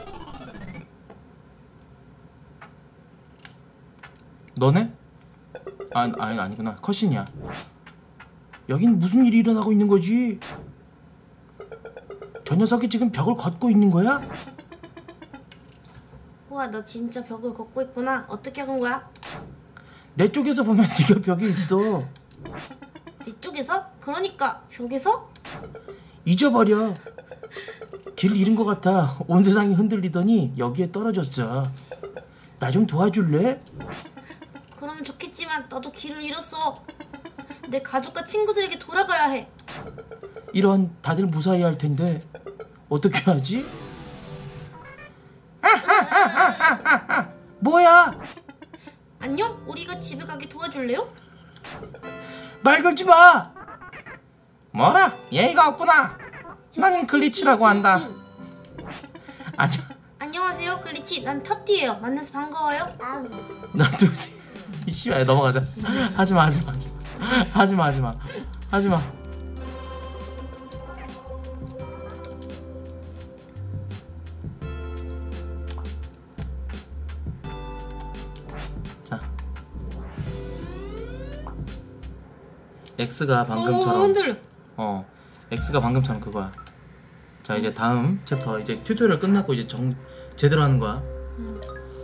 Speaker 1: 너네? 아, 아니 아니구나. 컷신이야. 여긴 무슨 일이 일어나고 있는 거지? 저 녀석이 지금 벽을 걷고 있는 거야?
Speaker 5: 우와, 너 진짜 벽을 걷고 있구나. 어떻게 한 거야?
Speaker 1: 내 쪽에서 보면 네가 벽에 있어.
Speaker 5: 네 쪽에서? 그러니까 벽에서?
Speaker 1: 잊어버려. 길 잃은 것 같아. 온 세상이 흔들리더니 여기에 떨어졌어. 나 좀 도와줄래?
Speaker 5: 그러면 좋겠지만 나도 길을 잃었어. 내 가족과 친구들에게 돌아가야 해.
Speaker 1: 이런, 다들 무사히 할 텐데 어떻게 하지? 뭐야?
Speaker 5: 안녕? 우리가 집에 가게 도와줄래요?
Speaker 1: 말 걸지 마. 뭐라? 예의가 없구나. 난 글리치라고 한다. 아니,
Speaker 5: 안녕하세요, 글리치. 난 탑티예요. 만나서 반가워요.
Speaker 9: 아우.
Speaker 1: 난 누구지? 이씨야, 넘어가자. 하지마 하지마 하지마 하지마 하지마 하지마. 자, X가 방금처럼
Speaker 5: 어, 흔들려.
Speaker 1: 어 X가 방금처럼 그거야. 자, 이제 다음 챕터, 이제 튜토리얼 끝났고 이제 정 제대로 하는 거야.
Speaker 5: 음.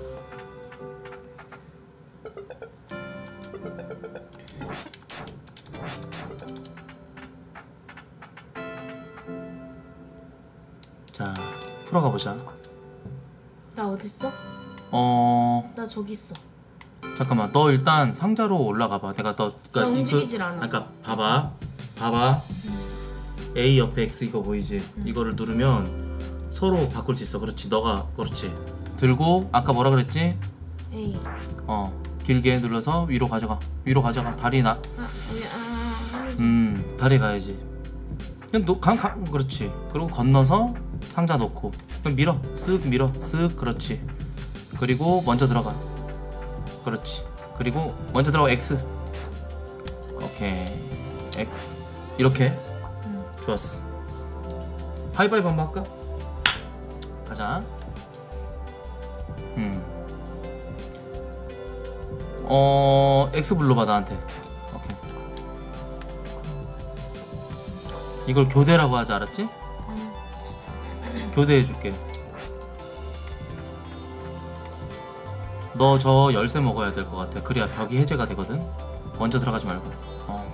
Speaker 1: 자, 풀어가 보자.
Speaker 5: 나 어딨어?
Speaker 1: 어
Speaker 5: 나 저기 있어.
Speaker 1: 잠깐만, 너 일단 상자로 올라가 봐. 내가 너 그러니까
Speaker 5: 나
Speaker 1: 이-
Speaker 5: 움직이질
Speaker 1: 그,
Speaker 5: 않아.
Speaker 1: 그러니까 봐봐, 봐봐. A 옆에 X 이거 보이지? 이거를 누르면 서로 바꿀 수 있어. 그렇지, 너가 그렇지. 들고 아까 뭐라 그랬지?
Speaker 5: 에이.
Speaker 1: 어, 길게 눌러서 위로 가져가. 위로 가져가. 다리 나.
Speaker 5: 아, 아니, 아, 아니.
Speaker 1: 음, 다리 가야지. 그냥 너, 강, 강, 그렇지. 그리고 건너서 상자 놓고. 그럼 밀어. 쓱 밀어. 쓱, 그렇지. 그리고 먼저 들어가. 그렇지. 그리고 먼저 들어가. X. 오케이. X. 이렇게.
Speaker 5: 음.
Speaker 1: 좋았어. 하이파이브 한번 할까? 가자. 음. 어, X 불러봐 나한테. 오케이. 이걸 교대라고 하지, 알았지? 교대해줄게. 너 저 열쇠 먹어야 될 것 같아. 그래야 벽이 해제가 되거든. 먼저 들어가지 말고. 어.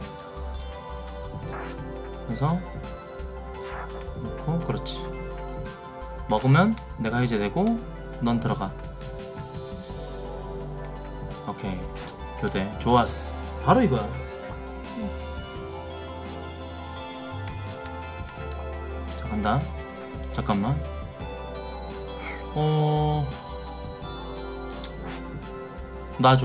Speaker 1: 그래서 넣고, 그렇지. 먹으면 내가 해제되고 넌 들어가. 오케이. 교대. 좋았어. 바로 이거야. 자, 간다. 잠깐만. 어... 놔줘.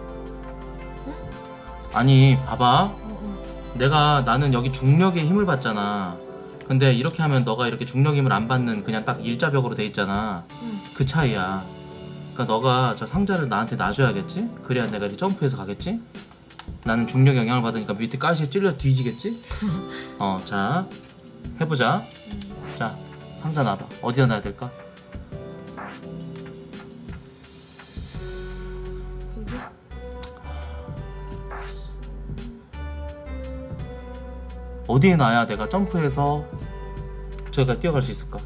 Speaker 1: 아니, 봐봐. 내가, 나는 여기 중력의 힘을 받잖아. 근데 이렇게 하면 너가 이렇게 중력 힘을 안 받는 그냥 딱 일자벽으로 돼 있잖아. 그 차이야. 그러니까 너가 저 상자를 나한테 놔줘야겠지? 그래야 내가 이렇게 점프해서 가겠지? 나는 중력 영향을 받으니까 밑에 가시에 찔려 뒤지겠지? 어, 자, 해보자. 자, 상자 놔봐. 어디다 놔야 될까?
Speaker 5: 여기?
Speaker 1: 어디에 놔야 내가 점프해서 저기가 뛰어갈 수 있을까?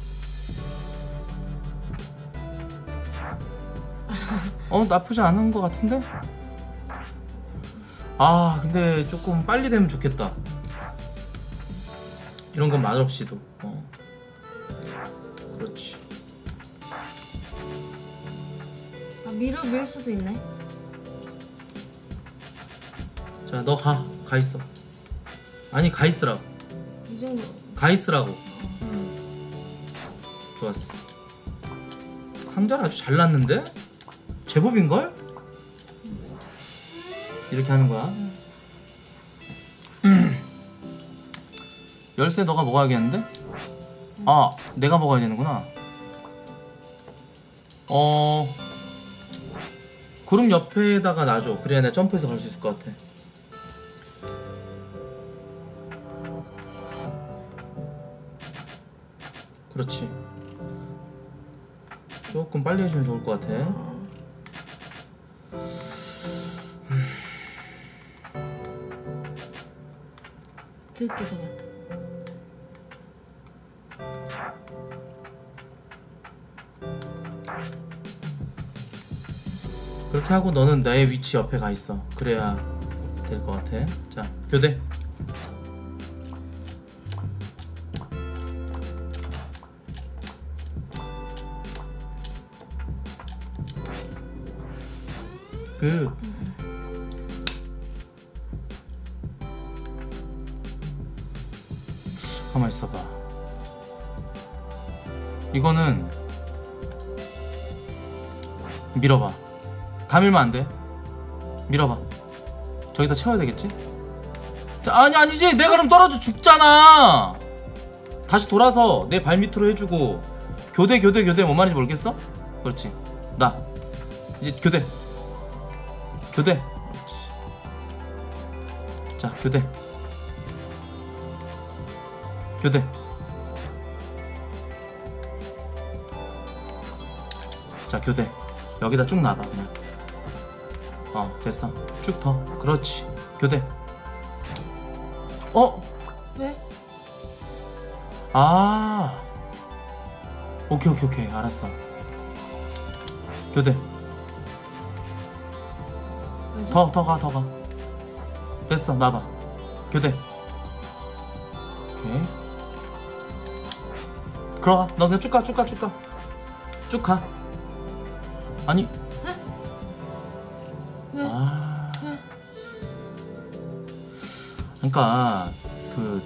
Speaker 1: 어, 나쁘지 않은 것 같은데? 아, 근데 조금 빨리 되면 좋겠다. 이런 건 말없이도. 어. 그렇지.
Speaker 5: 아, 밀어 밀 수도 있네.
Speaker 1: 자, 너 가. 가 있어. 아니, 가 있으라고.
Speaker 5: 이 정도.
Speaker 1: 가 있으라고. 좋았어. 상자를 아주 잘 놨는데? 제법인걸? 이렇게 하는 거야. 열쇠 너가 먹어야겠는데? 아, 내가 먹어야 되는구나. 어... 구름 옆에다가 놔줘. 그래야 내가 점프해서 갈 수 있을 것 같아. 그렇지. 조금 빨리 해주면 좋을 것 같아.
Speaker 5: 들게 그냥.
Speaker 1: 그렇게 하고 너는 나의 위치 옆에 가 있어. 그래야 될 것 같아. 자, 교대. 그 가만 있어봐. 이거는 밀어봐. 다 밀면 안 돼. 밀어봐. 저기다 채워야 되겠지? 자, 아니 아니지. 내가 그럼 떨어져 죽잖아. 다시 돌아서 내 발 밑으로 해주고. 교대 교대 교대 뭔 말인지 모르겠어? 그렇지. 나 이제 교대. 교대. 그렇지. 자, 교대. 교대. 자, 교대. 여기다 쭉 놔봐 그냥. 어, 됐어. 쭉 더. 그렇지. 교대. 어?
Speaker 5: 왜?
Speaker 1: 아. 오케이 오케이 오케이. 알았어. 교대.
Speaker 5: 왜죠?
Speaker 1: 더 더 가 더 가. 됐어. 놔봐. 교대. 오케이. 들어가. 너 그냥 쭉 가 쭉 가 쭉 가. 쭉 가. 아니.
Speaker 5: 왜?
Speaker 1: 아.
Speaker 5: 왜?
Speaker 1: 그러니까 그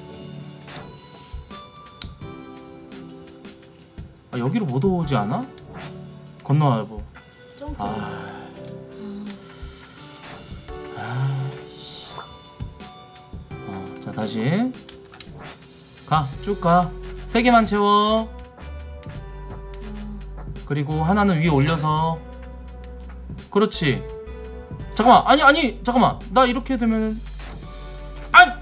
Speaker 1: 아, 여기로 못 오지 않아? 건너와보.
Speaker 5: 점프.
Speaker 1: 아. 아이씨. 어, 자, 다시 가. 쭉 가. 세 개만 채워. 그리고 하나는 위에 올려서. 그렇지. 잠깐만. 아니 아니 잠깐만. 나 이렇게 되면은 아!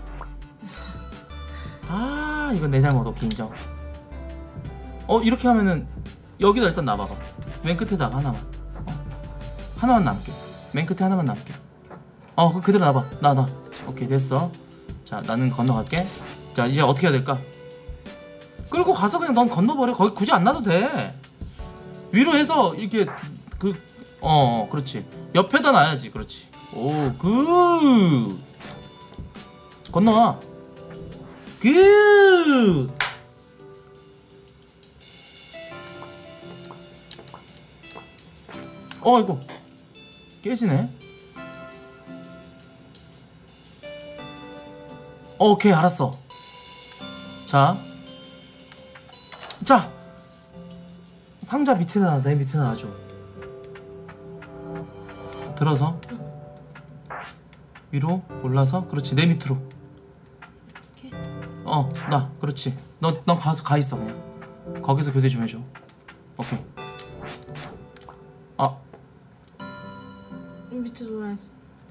Speaker 1: 아, 이건 내 잘못. 오케이, 인정. 어, 이렇게 하면은 여기다 일단 놔봐봐. 맨 끝에다가 하나만. 어. 하나만 남게. 맨 끝에 하나만 남게. 어, 그 그대로 놔봐. 나 나. 오케이, 됐어. 자, 나는 건너갈게. 자, 이제 어떻게 해야 될까? 끌고 가서 그냥 넌 건너버려. 거기 굳이 안 놔도 돼. 위로 해서 이렇게 그 어, 그렇지. 옆에다 놔야지. 그렇지. 오, 굿. 건너와. 굿. 어, 이거 깨지네. 어, 오케이, 알았어. 자, 자, 상자 밑에다, 내 밑에다 놔줘. 들어서 위로 올라서. 그렇지. 내 밑으로.
Speaker 5: 이렇게.
Speaker 1: 어, 나. 그렇지. 너, 넌 가서 가 있어 그냥. 거기서 교대 좀 해줘. 오케이. 아,
Speaker 5: 밑에 돌아야지.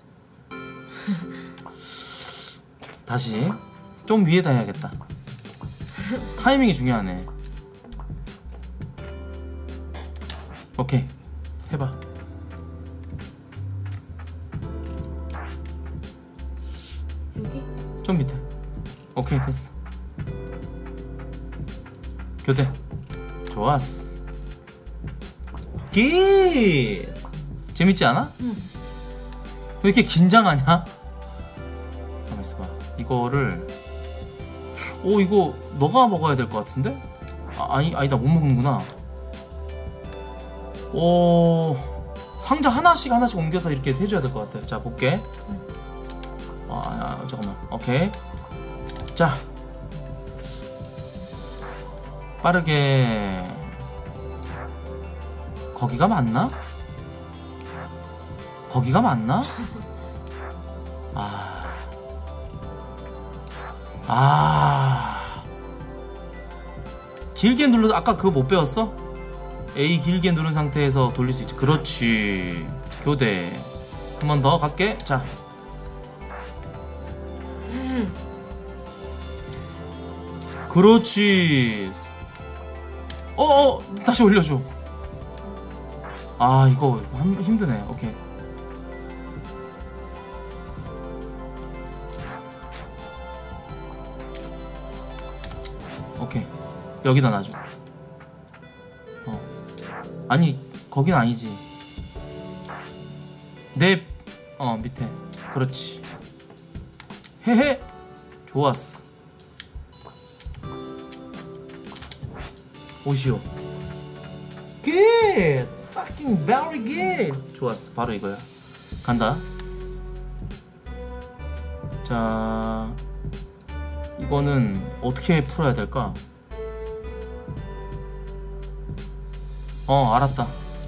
Speaker 1: 다시 좀 위에다 해야겠다. 타이밍이 중요하네. 오케이, 해봐.
Speaker 5: 여기?
Speaker 1: 좀 밑에. 오케이, 됐어. 교대. 좋았어. 기. 재밌지 않아?
Speaker 5: 응.
Speaker 1: 왜 이렇게 긴장하냐? 가만 있어봐. 이거를. 오, 이거 너가 먹어야 될 것 같은데? 아, 아니, 아니다, 못 먹는구나. 오, 상자 하나씩 하나씩 옮겨서 이렇게 해줘야 될 것 같아. 자 볼게. 아, 아 잠깐만. 오케이. 자 빠르게. 거기가 맞나? 거기가 맞나? 아. 아. 길게 눌러서 아까 그거 못 배웠어? A 길게 누른 상태에서 돌릴 수 있지. 그렇지. 교대. 한 번 더 갈게. 자. 그렇지. 어어 다시 올려줘. 아 이거 힘드네. 오케이. 오케이. 여기다 놔줘. 어 아니 거긴 아니지. 내 어 밑에. 그렇지. 헤헤. 좋았어. 오시오. Good. Fucking very good. 좋았어. 바로 이거야. 간다. 자, 이거는 어떻게 풀어야 될까? 어, 알았다.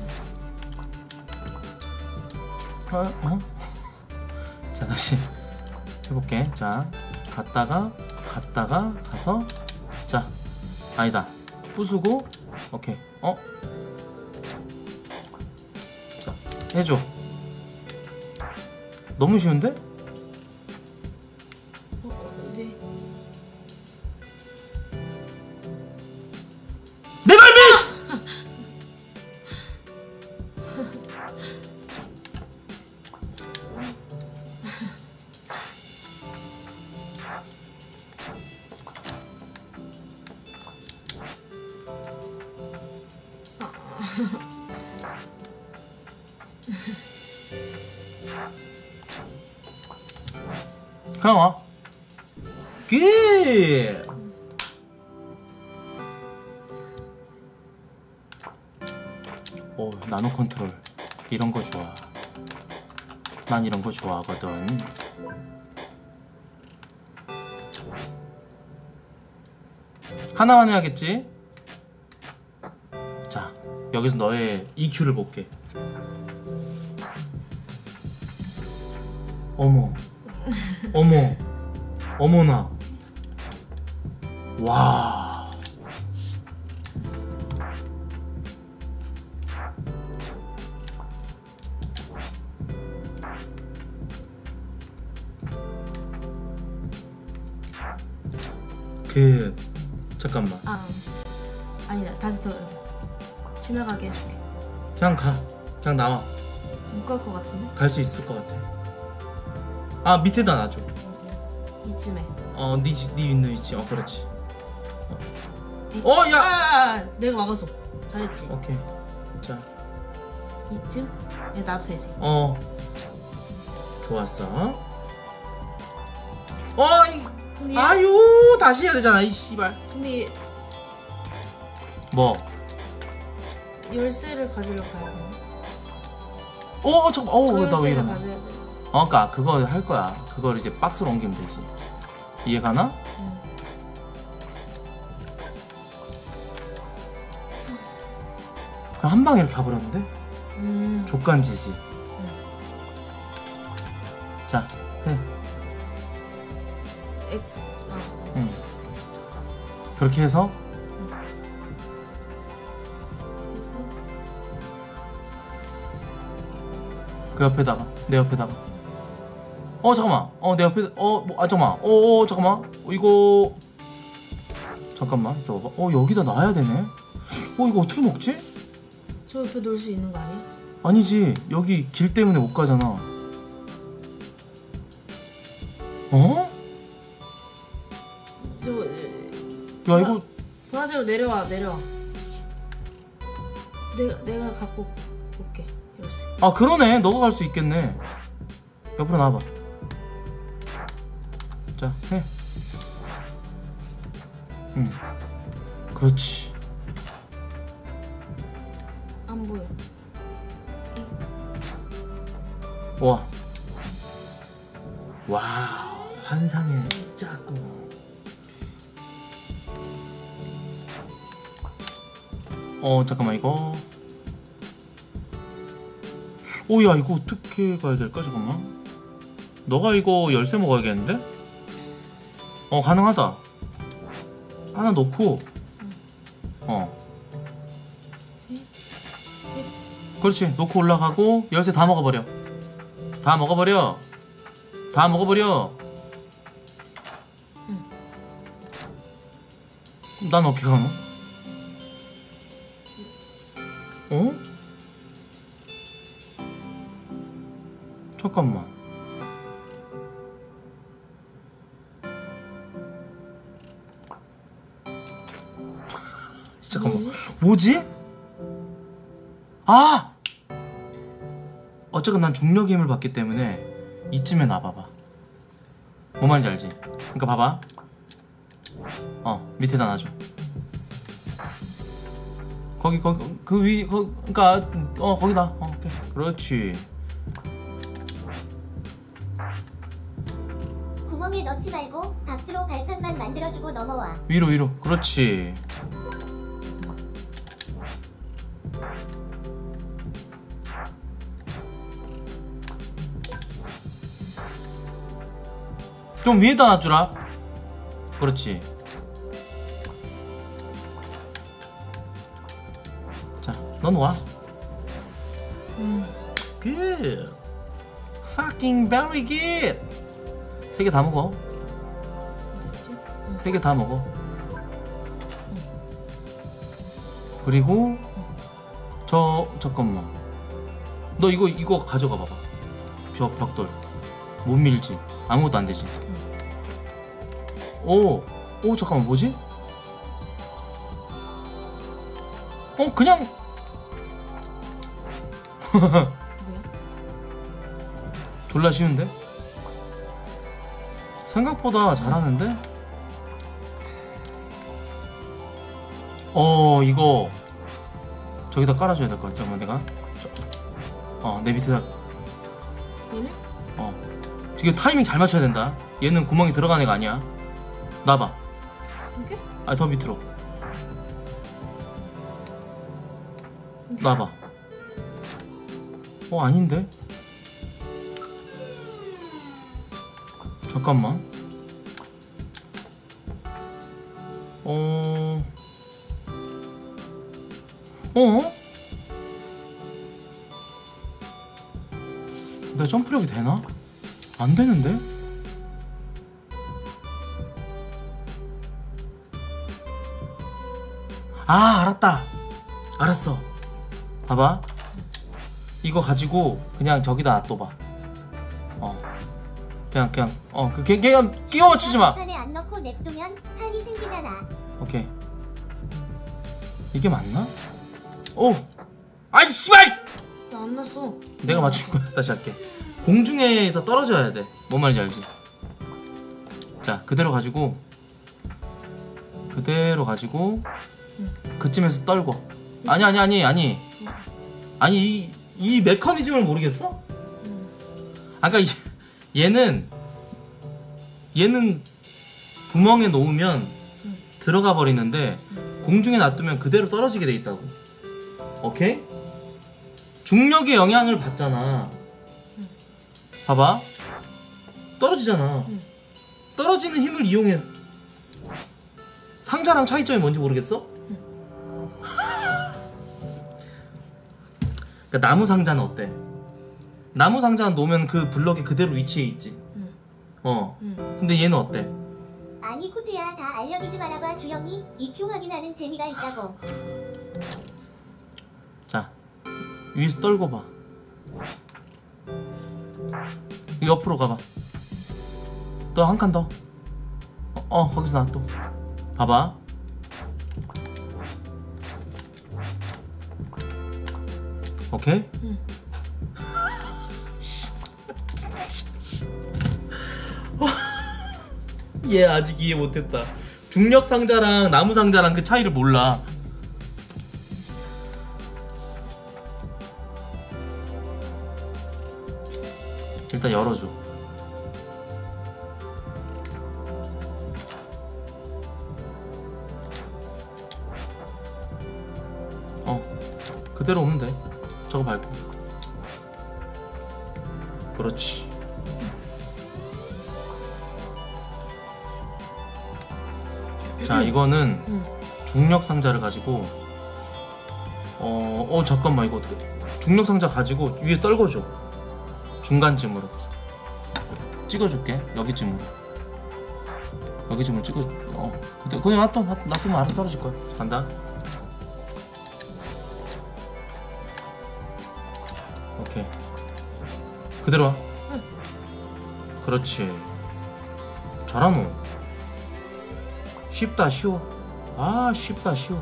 Speaker 1: 어? 어? 자, 다시 해볼게. 자, 갔다가 갔다가 가서 자, 아니다. 부수고 오케이. 어? 자, 해줘. 너무 쉬운데?
Speaker 5: 어, 어디?
Speaker 1: 내 발밑! 그냥 와. 굿. 오, 나노 컨트롤 이런 거 좋아. 난 이런 거 좋아하거든. 하나만 해야겠지? 자, 여기서 너의 이큐를 볼게. 어머, 어머, 어머나. 와. 그 잠깐만.
Speaker 5: 아 아니다. 다시 더 지나가게 해줄게.
Speaker 1: 그냥 가. 그냥 나와.
Speaker 5: 못 갈 것 같은데?
Speaker 1: 갈 수 있을 것 같아. 아, 밑에다 놔줘.
Speaker 5: 이쯤에.
Speaker 1: 어, 네, 네 있는 위치. 어, 그렇지. 어,
Speaker 5: 이-
Speaker 1: 어, 야!
Speaker 5: 아, 아, 아, 내가 막았어. 잘했지.
Speaker 1: 오케이. 자,
Speaker 5: 이쯤? 야, 나도 되지.
Speaker 1: 어, 좋았어. 어, 이,
Speaker 5: 근데
Speaker 1: 아유, 다시 해야 되잖아, 이 씨발.
Speaker 5: 근데
Speaker 1: 뭐?
Speaker 5: 열쇠를 가지러 가야 되네.
Speaker 1: 어, 어, 잠깐. 어,
Speaker 5: 그
Speaker 1: 나 왜
Speaker 5: 열쇠를
Speaker 1: 이러나?
Speaker 5: 가져야 돼.
Speaker 1: 어, 그니까 그거 할 거야. 그걸 이제 박스로 옮기면 되지. 이해가나?
Speaker 5: 응.
Speaker 1: 그냥 한 방에 이렇게 가버렸는데?
Speaker 5: 음.
Speaker 1: 족간지지. 자, 해.
Speaker 5: X. 아,
Speaker 1: 응. 그렇게 해서
Speaker 5: 그래서
Speaker 1: 그 옆에다가 내 옆에다가 어 잠깐만 어 내 옆에 어뭐 아 잠깐만 어, 어 잠깐만 어, 이거 잠깐만 있어봐. 어 여기다 놔야 되네. 어 이거 어떻게 먹지?
Speaker 5: 저 옆에 놓을 수 있는 거 아니야?
Speaker 1: 아니지, 여기 길 때문에 못 가잖아. 어?
Speaker 5: 저
Speaker 1: 야 이거
Speaker 5: 보라색으로 내려와 내려와. 내가 내가 갖고 올게 열쇠.
Speaker 1: 아 그러네, 너가 갈 수 있겠네. 옆으로 나와봐. 자 해. 응 그렇지.
Speaker 5: 안 보여. 이.
Speaker 1: 와. 와우, 환상의 짝꿍. 어, 잠깐만, 이거. 오, 야, 이거 어떻게 가야 될까? 잠깐만. 너가 이거 열쇠 먹어야겠는데? 어, 가능하다. 하나 넣고, 어. 그렇지. 놓고 올라가고, 열쇠 다 먹어버려. 다 먹어버려. 다 먹어버려.
Speaker 5: 응.
Speaker 1: 그럼 난 어떻게 가노? 어? 잠깐만. 잠깐만. 뭐지? 아! 어쨌건 난 중력의 힘을 받기 때문에 이쯤에 놔봐봐. 뭔 말인지 알지? 그러니까 봐봐. 어, 밑에다 놔줘. 거기 거기 그 위 거 그러니까 어 거기다. 어, 오케이. 그렇지.
Speaker 9: 구멍에 넣지 말고 박스로 발판만 만들어주고 넘어와.
Speaker 1: 위로 위로. 그렇지. 좀 위에다 놔주라. 그렇지. 자, 넌 와.
Speaker 5: 음.
Speaker 1: Good. Fucking very good. 세 개 다 먹어.
Speaker 5: 어딨지?
Speaker 1: 세 개 다 먹어. 그리고 저 잠깐만. 너 이거 이거 가져가 봐봐. 벽 벽돌. 못 밀지. 아무것도 안 되지. 오, 오 잠깐만 뭐지? 어 그냥
Speaker 5: 뭐야?
Speaker 1: 졸라 쉬운데? 생각보다 잘하는데? 어 이거 저기다 깔아줘야 될 것 같아. 잠깐만 내가 어 내 밑에다.
Speaker 5: 얘네?
Speaker 1: 어 이게 타이밍 잘 맞춰야 된다. 얘는 구멍이 들어간 애가 아니야. 놔봐.
Speaker 5: 이게?
Speaker 1: 아 더 밑으로. 놔봐. 어 아닌데? 잠깐만. 어... 어? 내 점프력이 되나? 안 되는데? 아 알았다. 알았어. 봐봐. 이거 가지고 그냥 저기다 놔둬봐. 어 그냥 그냥 어 그 그냥 끼워 맞추지 마.
Speaker 9: 판에 안 넣고 냅두면 판이 생기잖아.
Speaker 1: 오케이. 이게 맞나? 오! 아이 씨발!
Speaker 5: 나 안 났어.
Speaker 1: 내가 맞춘 거야. 다시 할게. 공중에서 떨어져야 돼. 뭔 말인지 알지? 자 그대로 가지고 그대로 가지고 그쯤에서 떨고. 아니 아니 아니 아니 아니 이, 이 메커니즘을 모르겠어? 아까 그러니까 얘는 얘는 구멍에 놓으면 들어가 버리는데 공중에 놔두면 그대로 떨어지게 돼 있다고. 오케이? 중력의 영향을 받잖아. 봐봐. 떨어지잖아. 떨어지는 힘을 이용해. 상자랑 차이점이 뭔지 모르겠어? 그러니까 나무 상자는 어때? 나무 상자는 놓으면 그 블럭이 그대로 위치해 있지. 어. 근데 얘는 어때?
Speaker 9: 아니 코트야 다 알려주지 말아봐. 주영이 이큐 확인하는 재미가 있다고.
Speaker 1: 자 위에서 떨고 봐. 옆으로 가봐. 또 한 칸 더. 어, 어 거기서 나 또. 봐봐. 오케이?
Speaker 5: 응.
Speaker 1: 얘 아직 이해 못했다. 중력 상자랑 나무 상자랑 그 차이를 몰라. 일단 열어줘. 어 그대로 오면 돼. 저거 밟고. 그렇지. 자 이거는 중력 상자를 가지고 어, 어 잠깐만 이거 어떻게 중력 상자 가지고 위에 떨궈줘. 중간쯤으로 찍어줄게. 여기쯤으로 여기쯤으로 찍어. 어 근데 그냥 놔둬 놔두면 알아서 떨어질 거야. 자, 간다. 오케이 그대로 와. 그렇지. 잘하노. 쉽다 쉬워. 아 쉽다 쉬워.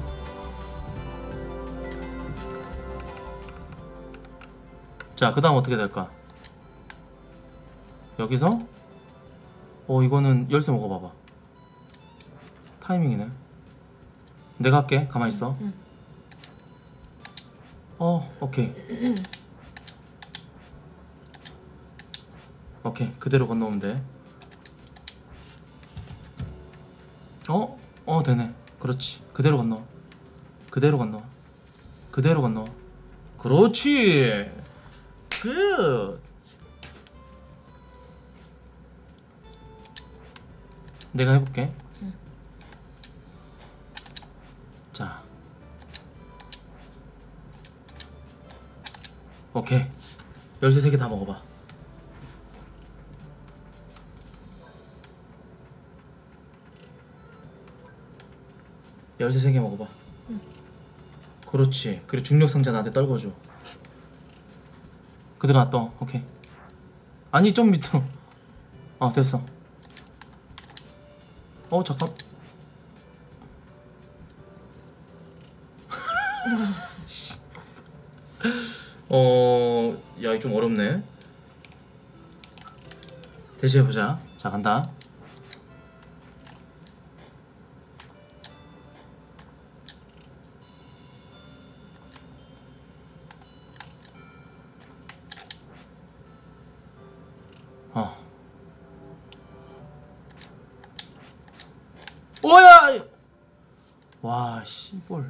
Speaker 1: 자 그 다음 어떻게 될까? 여기서 어 이거는 열쇠 먹어봐봐. 타이밍이네. 내가 할게. 가만히 있어. 어 오케이 오케이 그대로 건너오면 돼. 어? 어 되네. 그렇지. 그대로 건너. 그대로 건너. 그대로 건너. 그렇지. 굿. 내가 해볼게.
Speaker 5: 응.
Speaker 1: 자 오케이 열쇠 세 개 다 먹어봐. 열쇠 세 개 먹어봐.
Speaker 5: 응.
Speaker 1: 그렇지. 그리고 중력 상자 나한테 떨궈줘. 그대로 놔둬. 오케이. 아니 좀 밑으로. 어 됐어. 어 잠깐. 어, 야 이거 좀 어렵네. 다시 해보자. 자 간다. 어. 오야! 와, 씨볼.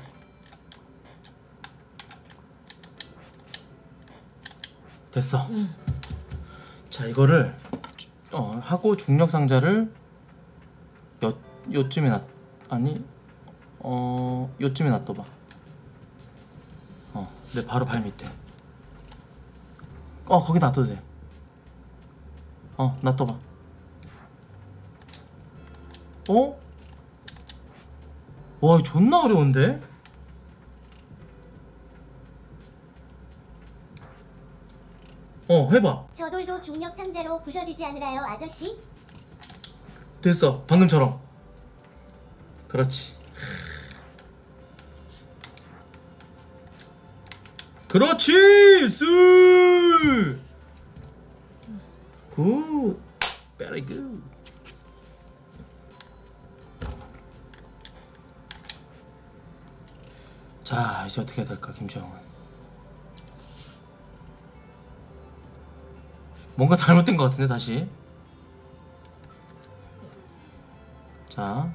Speaker 1: 됐어.
Speaker 5: 응.
Speaker 1: 자, 이거를 어, 하고 중력 상자를 요 요쯤에 놔 아니 어 요쯤에 놔둬봐. 어, 내 바로 발 밑에. 어, 거기 놔둬도 돼. 어, 놔둬봐. 어? 와, 존나 어려운데? 어, 해봐.
Speaker 9: 저돌도 중력 상자로 부셔지지 않으라요, 아저씨?
Speaker 1: 됐어. 방금처럼. 그렇지. 그렇지! 술! 굿. Very good. 자, 이제 어떻게 해야 될까, 김주영은? 뭔가 잘못된 것 같은데, 다시. 자.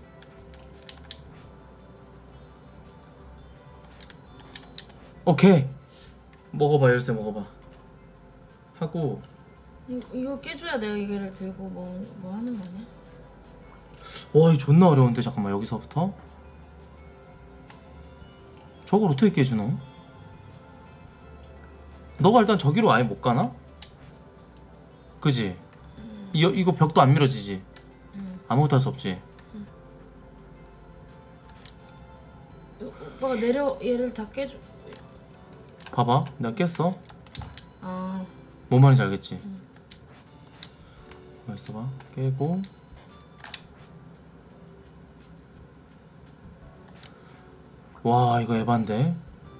Speaker 1: 오케이. 먹어봐, 열쇠 먹어봐. 하고.
Speaker 5: 이, 이거 깨줘야 내가 이거를 들고 뭐, 뭐 하는 거냐?
Speaker 1: 와, 이거 존나 어려운데, 잠깐만, 여기서부터. 저걸 어떻게 깨주노? 너가 일단 저기로 아예 못 가나? 그지? 음. 이, 이거 벽도 안 밀어지지?
Speaker 5: 음.
Speaker 1: 아무것도 할 수 없지?
Speaker 5: 음. 오빠가 내려 얘를 다 깨줘.
Speaker 1: 봐봐, 내가 깼어.
Speaker 5: 아.
Speaker 1: 뭔 말인지 알겠지?
Speaker 5: 음.
Speaker 1: 가만 있어봐. 깨고. 와, 이거 에반데?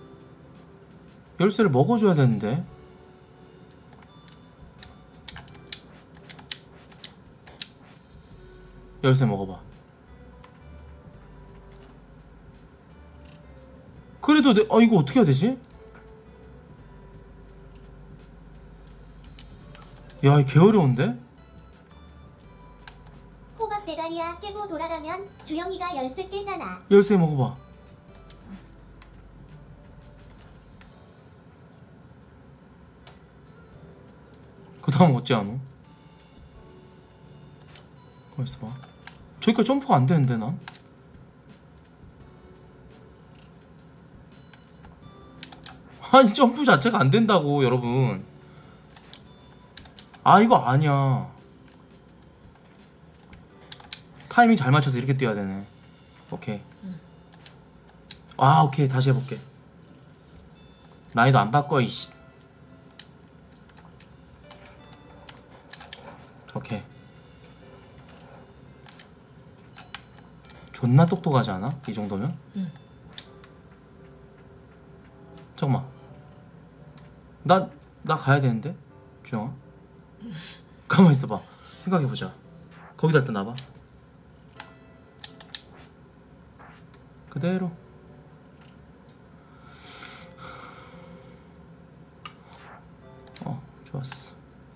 Speaker 1: 열쇠를 먹어줘야 되는데? 열쇠 먹어봐. 그래도 내, 아, 이거 어떻게 해야 되지? 야, 이게 개 어려운데?
Speaker 9: 호박 대가리야 깨고 돌아가면 주영이가 열쇠 깨잖아.
Speaker 1: 열쇠 먹어봐. 그 다음 어찌 안 오? 가만 있어봐. 저기까지 점프가 안 되는데 난? 아니 점프 자체가 안 된다고 여러분. 아 이거 아니야. 타이밍 잘 맞춰서 이렇게 뛰어야 되네. 오케이. 아 오케이 다시 해볼게. 난이도 안 바꿔 이씨. 오케이. 존나 똑똑하지 않아? 이 정도면?
Speaker 5: 응.
Speaker 1: 잠깐만. 나, 나 가야 되는데? 주영아? 가만히 있어봐. 생각해보자. 거기다 일단 놔봐. 그대로. 어, 좋았어.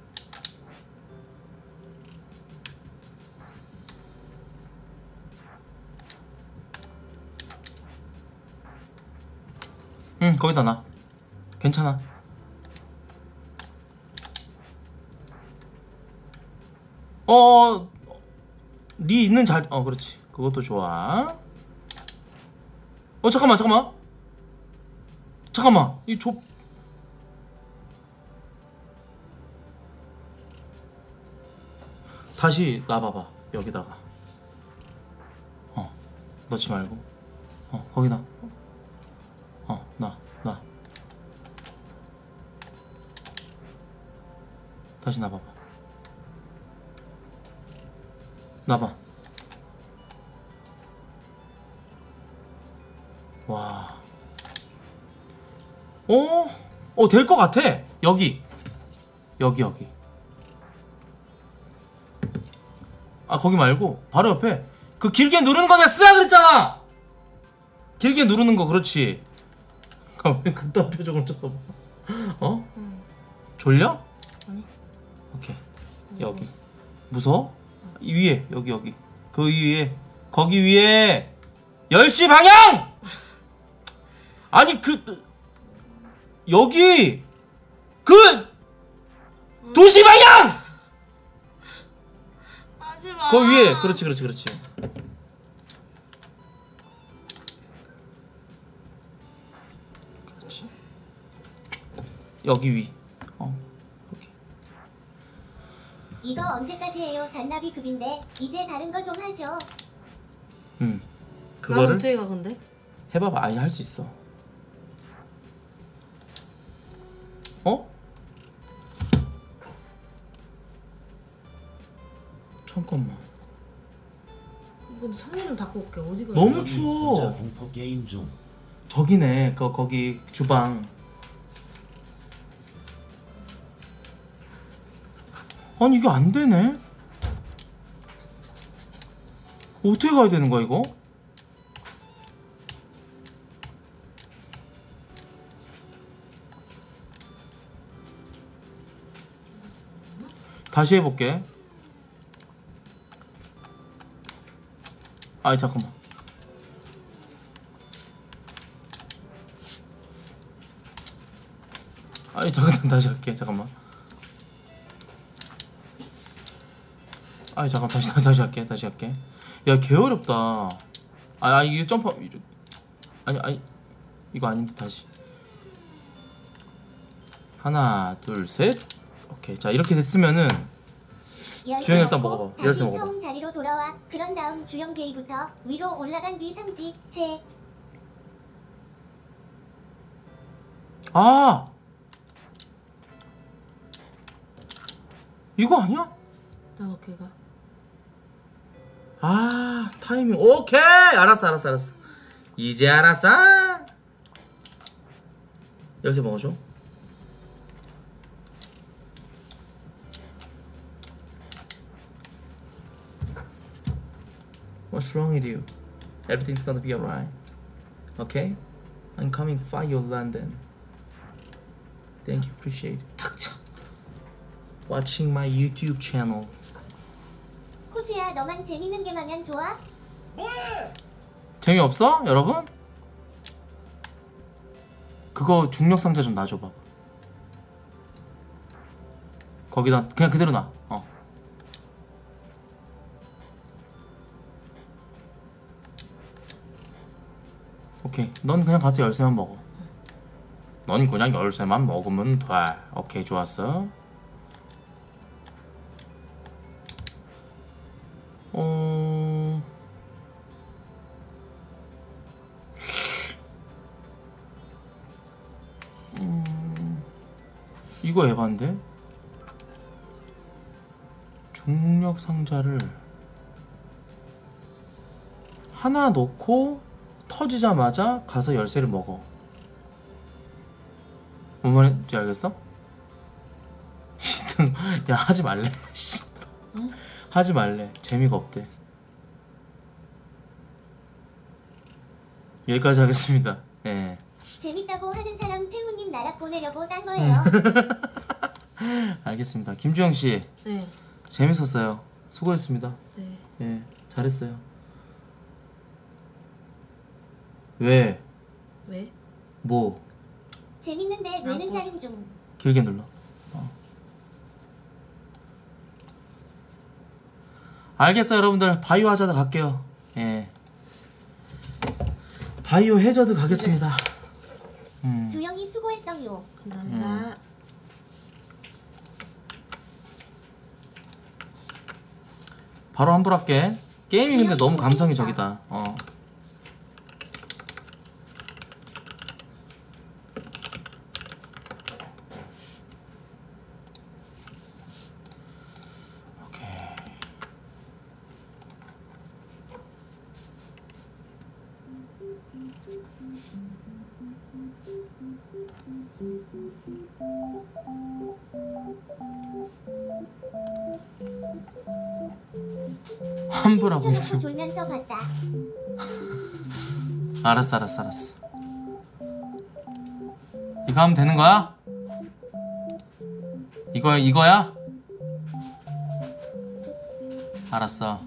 Speaker 1: 응, 거기다 놔. 괜찮아. 어, 네 있는 자리, 어, 그렇지. 그것도 좋아. 어, 잠깐만, 잠깐만. 잠깐만. 이 좁. 다시 놔봐봐. 여기다가. 어, 넣지 말고. 어, 거기다. 어, 놔, 놔. 다시 놔봐봐. 놔봐. 와. 어, 어, 될 것 같아. 여기. 여기, 여기. 아, 거기 말고, 바로 옆에. 그 길게 누르는 거 내가 쓰라 그랬잖아! 길게 누르는 거, 그렇지. 왜 그딴 표정을 쳐봐. 어?
Speaker 5: 응.
Speaker 1: 졸려?
Speaker 5: 아니.
Speaker 1: 오케이. 여기. 무서워? 위에, 여기, 여기. 그 위에. 거기 위에. 열 시 방향! 아니, 그, 여기! 그! 두 시 방향!
Speaker 5: 하지마.
Speaker 1: 거 위에. 그렇지, 그렇지, 그렇지. 그렇지. 여기 위. 어, 여기.
Speaker 9: 이거 언제까지 해요? 잔나비 급인데 이제 다른 거 좀 하죠.
Speaker 1: 음.
Speaker 5: 난
Speaker 1: 그거를
Speaker 5: 어떻게 가 근데?
Speaker 1: 해봐봐. 아예 할 수 있어. 어? 잠깐만.
Speaker 5: 근데 손 좀 닦고 올게. 어디가?
Speaker 1: 너무
Speaker 2: 혼자
Speaker 1: 추워.
Speaker 2: 공포 게임 중.
Speaker 1: 저기네. 그 거기 주방. 아니 이게 안 되네. 어떻게 가야 되는 거야 이거? 다시 해볼게. 아이 잠깐만. 아이 잠깐 다시 할게. 잠깐만. 아이 잠깐 다시 다시 다시 할게. 다시 할게. 야 개 어렵다. 아, 아 이게 점프 아니 아니 이거 아닌데 다시. 하나 둘 셋. 오케이. 자 이렇게 됐으면은 주영이 일단 먹어봐. 열쇠
Speaker 9: 다시
Speaker 1: 먹어봐.
Speaker 9: 처음 자리로 돌아와. 그런 다음 주영 게이부터 위로 올라간 뒤 상지 해.
Speaker 1: 아 이거 아니야?
Speaker 5: 난 어떻게 가?
Speaker 1: 아 타이밍 오케이 알았어 알았어 알았어 이제 알았어. 열쇠 먹어줘. What's wrong with you? Everything's gonna be alright. Okay? I'm coming find you London. Thank you, appreciate it.
Speaker 5: 닥쳐.
Speaker 1: watching my YouTube channel.
Speaker 9: 코트야 너만 재밌는 게마면 좋아?
Speaker 1: 재미없어? 여러분? 그거 중력 상자 좀 놔줘봐. 거기다 그냥 그대로 놔. 어. 오케이. 넌 그냥 가서 열쇠만 먹어. 넌 그냥 열쇠만 먹으면 돼. 오케이, 좋았어. 어... 음... 이거 에반데? 중력 상자를 하나 넣고 터지자마자 가서 열쇠를 먹어. 뭔 말인지 알겠어? 야, 하지 말래.
Speaker 5: 응?
Speaker 1: 하지 말래. 재미가 없대. 여기까지 하겠습니다. 예.
Speaker 9: 재밌다고 하는 사람 태우님 나락 보내려고 딴 거예요.
Speaker 1: 알겠습니다. 김주영 씨.
Speaker 5: 네.
Speaker 1: 재밌었어요. 수고했습니다.
Speaker 5: 네.
Speaker 1: 예, 잘했어요. 왜?
Speaker 5: 왜?
Speaker 1: 뭐?
Speaker 9: 재밌는데 뇌는
Speaker 5: 뭐.
Speaker 9: 자는 중.
Speaker 1: 길게 눌러. 어. 알겠어요, 여러분들. 바이오 하자드 갈게요. 예. 바이오 해저드 가겠습니다. 음.
Speaker 9: 주영이 수고했어요.
Speaker 5: 감사합니다.
Speaker 1: 음. 바로 환불할게. 게임이 근데 너무 감성이 저기다. 어. 환불하고
Speaker 9: 신선해서
Speaker 1: 있죠.
Speaker 9: 졸면서 봤다.
Speaker 1: 알았어, 알았어, 알았어. 이거 하면 되는 거야? 이거 이거야? 알았어.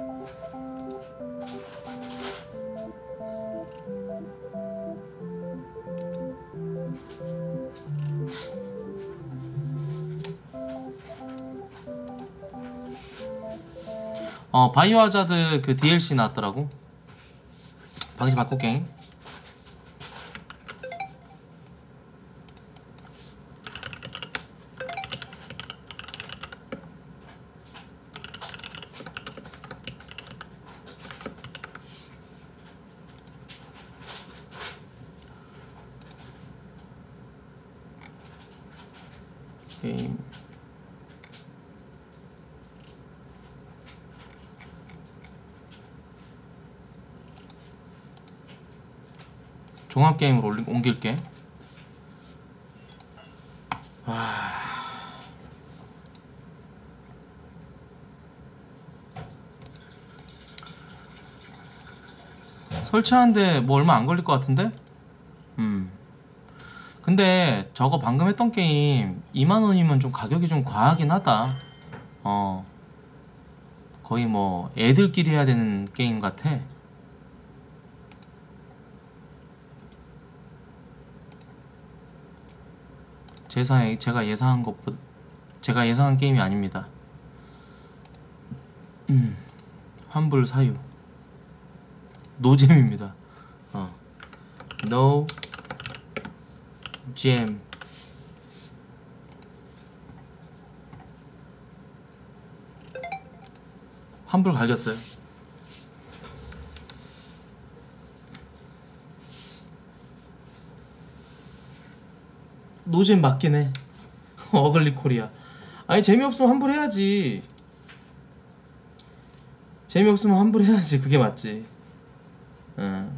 Speaker 1: 어, 바이오 하자드 그 디엘씨 나왔더라고. 방시 바꿔 게임. 게임. 종합게임으로 올리, 옮길게. 와. 설치하는데 뭐 얼마 안 걸릴 것 같은데? 음. 근데 저거 방금 했던 게임 이만 원이면 좀 가격이 좀 과하긴 하다. 어. 거의 뭐 애들끼리 해야 되는 게임 같아. 제사, 제가 예상한 것보다 제가 예상한 게임이 아닙니다. 음, 환불 사유 노잼입니다. 어, no gem. 환불 갈겼어요. 노잼 맞긴 해. 어글리 코리아. 아니 재미없으면 환불해야지. 재미없으면 환불해야지. 그게 맞지. 응.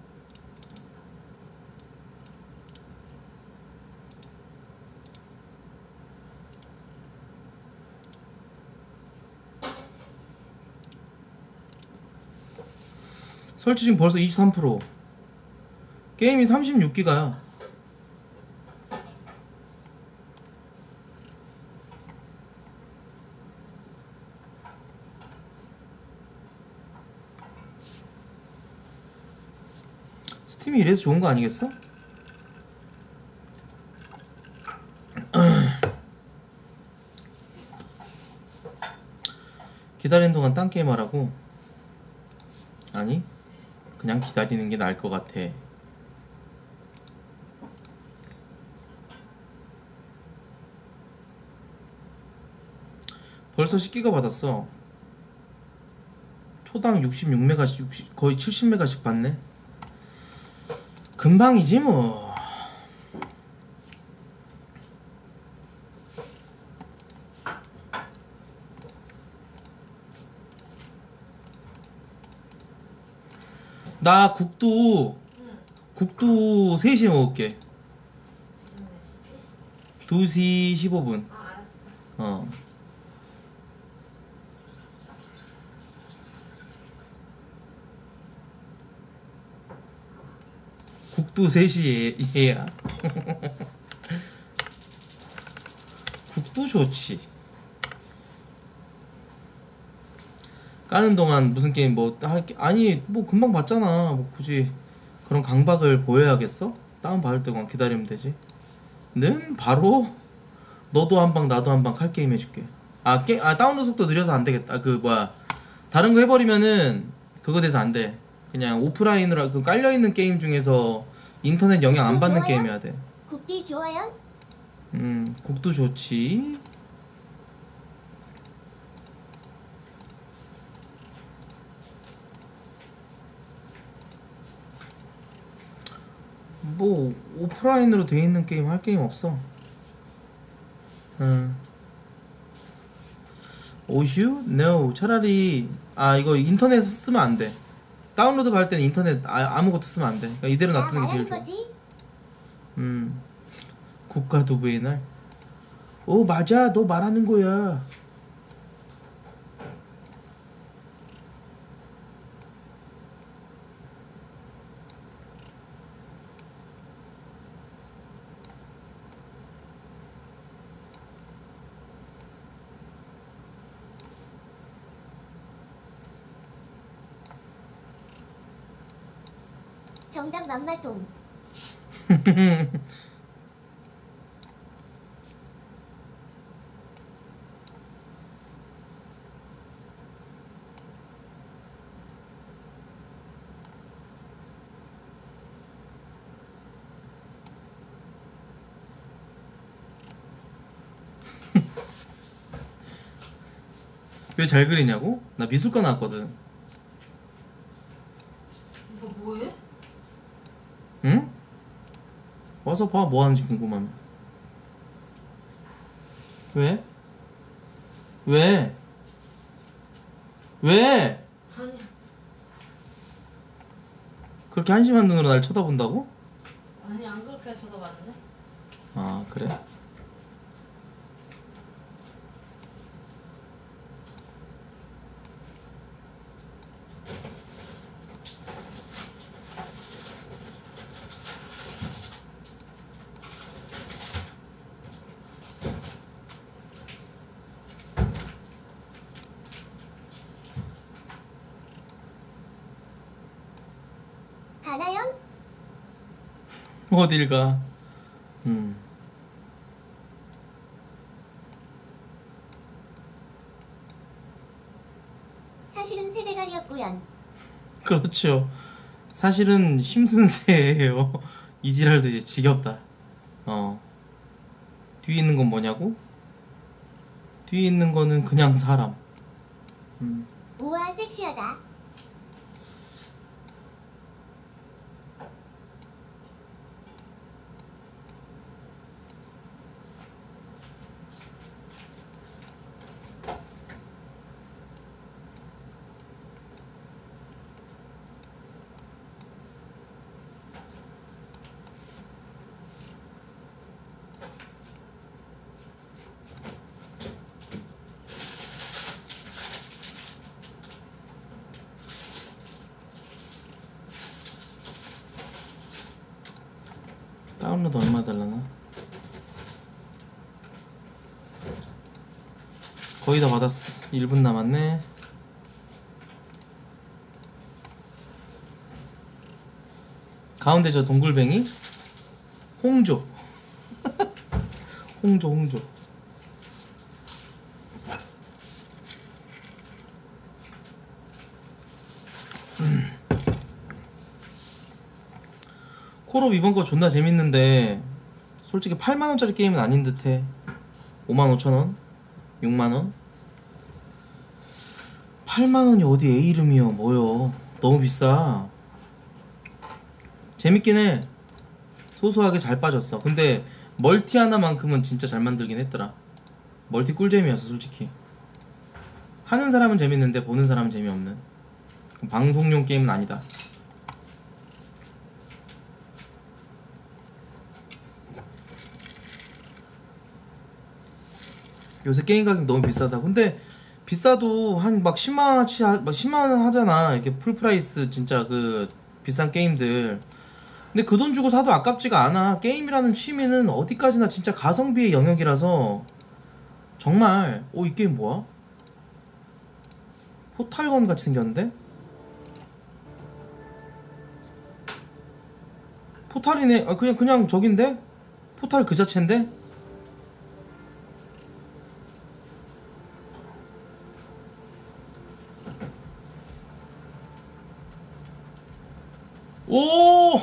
Speaker 1: 설치 지금 벌써 이십삼 퍼센트. 게임이 삼십육 기가야. 스팀이 이래서 좋은 거 아니겠어? 기다리는 동안 딴 게임 하라고? 아니 그냥 기다리는 게 나을 것 같아. 벌써 십 기가 받았어. 초당 육십육 메가씩 육십, 거의 칠십 메가씩 받네. 금방이지 뭐. 나 국도 국도 세 시에 먹을게. 두 시 십오 분.
Speaker 5: 아 알았어.
Speaker 1: 어. 국도 세 시에 얘야. 국도 좋지. 까는 동안 무슨 게임 뭐 할게 아니 뭐 금방 봤잖아. 뭐 굳이 그런 강박을 보여야겠어? 다운 받을 때만 기다리면 되지. 는 바로 너도 한 방 나도 한 방 칼 게임 해줄게. 아, 게, 아 다운로드 속도 느려서 안 되겠다. 그 뭐야 다른 거 해버리면은 그거 돼서 안 돼. 그냥 오프라인으로 그 깔려 있는 게임 중에서 인터넷 영향 안 받는 게임 해야 돼.
Speaker 9: 국비 좋아요?
Speaker 1: 음, 국도 좋지. 뭐 오프라인으로 돼 있는 게임 할 게임 없어. 응. 오슈? No. 차라리 아 이거 인터넷 쓰면 안 돼. 다운로드 받을 때는 인터넷 아, 아무것도 쓰면 안 돼. 그러니까 이대로
Speaker 9: 나
Speaker 1: 놔두는 게 제일
Speaker 9: 말하는
Speaker 1: 좋아.
Speaker 9: 거지?
Speaker 1: 음. 국가 두부의 날. 오 맞아. 너 말하는 거야.
Speaker 9: 정답 맘마통.
Speaker 1: 왜 잘 그리냐고? 나 미술과 나왔거든.
Speaker 5: 이거 뭐해?
Speaker 1: 응? 와서 봐. 뭐 하는지 궁금하면. 왜? 왜? 왜?
Speaker 5: 아니
Speaker 1: 그렇게 한심한 눈으로 날 쳐다본다고?
Speaker 5: 아니 안 그렇게 쳐다봤는데.
Speaker 1: 아 그래?
Speaker 9: 가나요?
Speaker 1: 어딜 가? 음.
Speaker 9: 사실은 세대갈이었구연.
Speaker 1: 그렇죠. 사실은 힘순세예요. 이 지랄도 이제 지겹다. 어. 뒤에 있는 건 뭐냐고? 뒤에 있는 거는 그냥 사람. 음.
Speaker 9: 우와 섹시하다.
Speaker 1: 다운로드 얼마 달라나? 거의 다 받았어. 일 분 남았네. 가운데 저 동글뱅이 홍조. 홍조 홍조. 음. 콜옵 이번 거 존나 재밌는데 솔직히 팔만 원짜리 게임은 아닌 듯해. 오만 오천 원? 육만 원? 팔만 원이 어디 애 이름이여 뭐여. 너무 비싸. 재밌긴 해. 소소하게 잘 빠졌어. 근데 멀티 하나만큼은 진짜 잘 만들긴 했더라. 멀티 꿀잼이었어 솔직히. 하는 사람은 재밌는데 보는 사람은 재미없는 방송용 게임은 아니다. 요새 게임 가격 너무 비싸다. 근데 비싸도 한 막 십만 원치 하, 막 십만 원 하잖아. 이렇게 풀프라이스 진짜 그 비싼 게임들. 근데 그 돈 주고 사도 아깝지가 않아. 게임이라는 취미는 어디까지나 진짜 가성비의 영역이라서 정말. 오, 이 게임 뭐야? 포탈건 같이 생겼는데? 포탈이네. 아 그냥 그냥 저긴데? 포탈 그 자체인데? 오!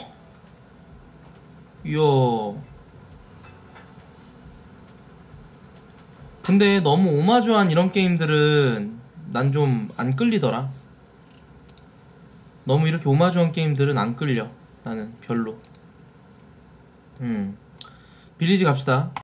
Speaker 1: 이야. 근데 너무 오마주한 이런 게임들은 난 좀 안 끌리더라. 너무 이렇게 오마주한 게임들은 안 끌려. 나는 별로. 음. 빌리지 갑시다.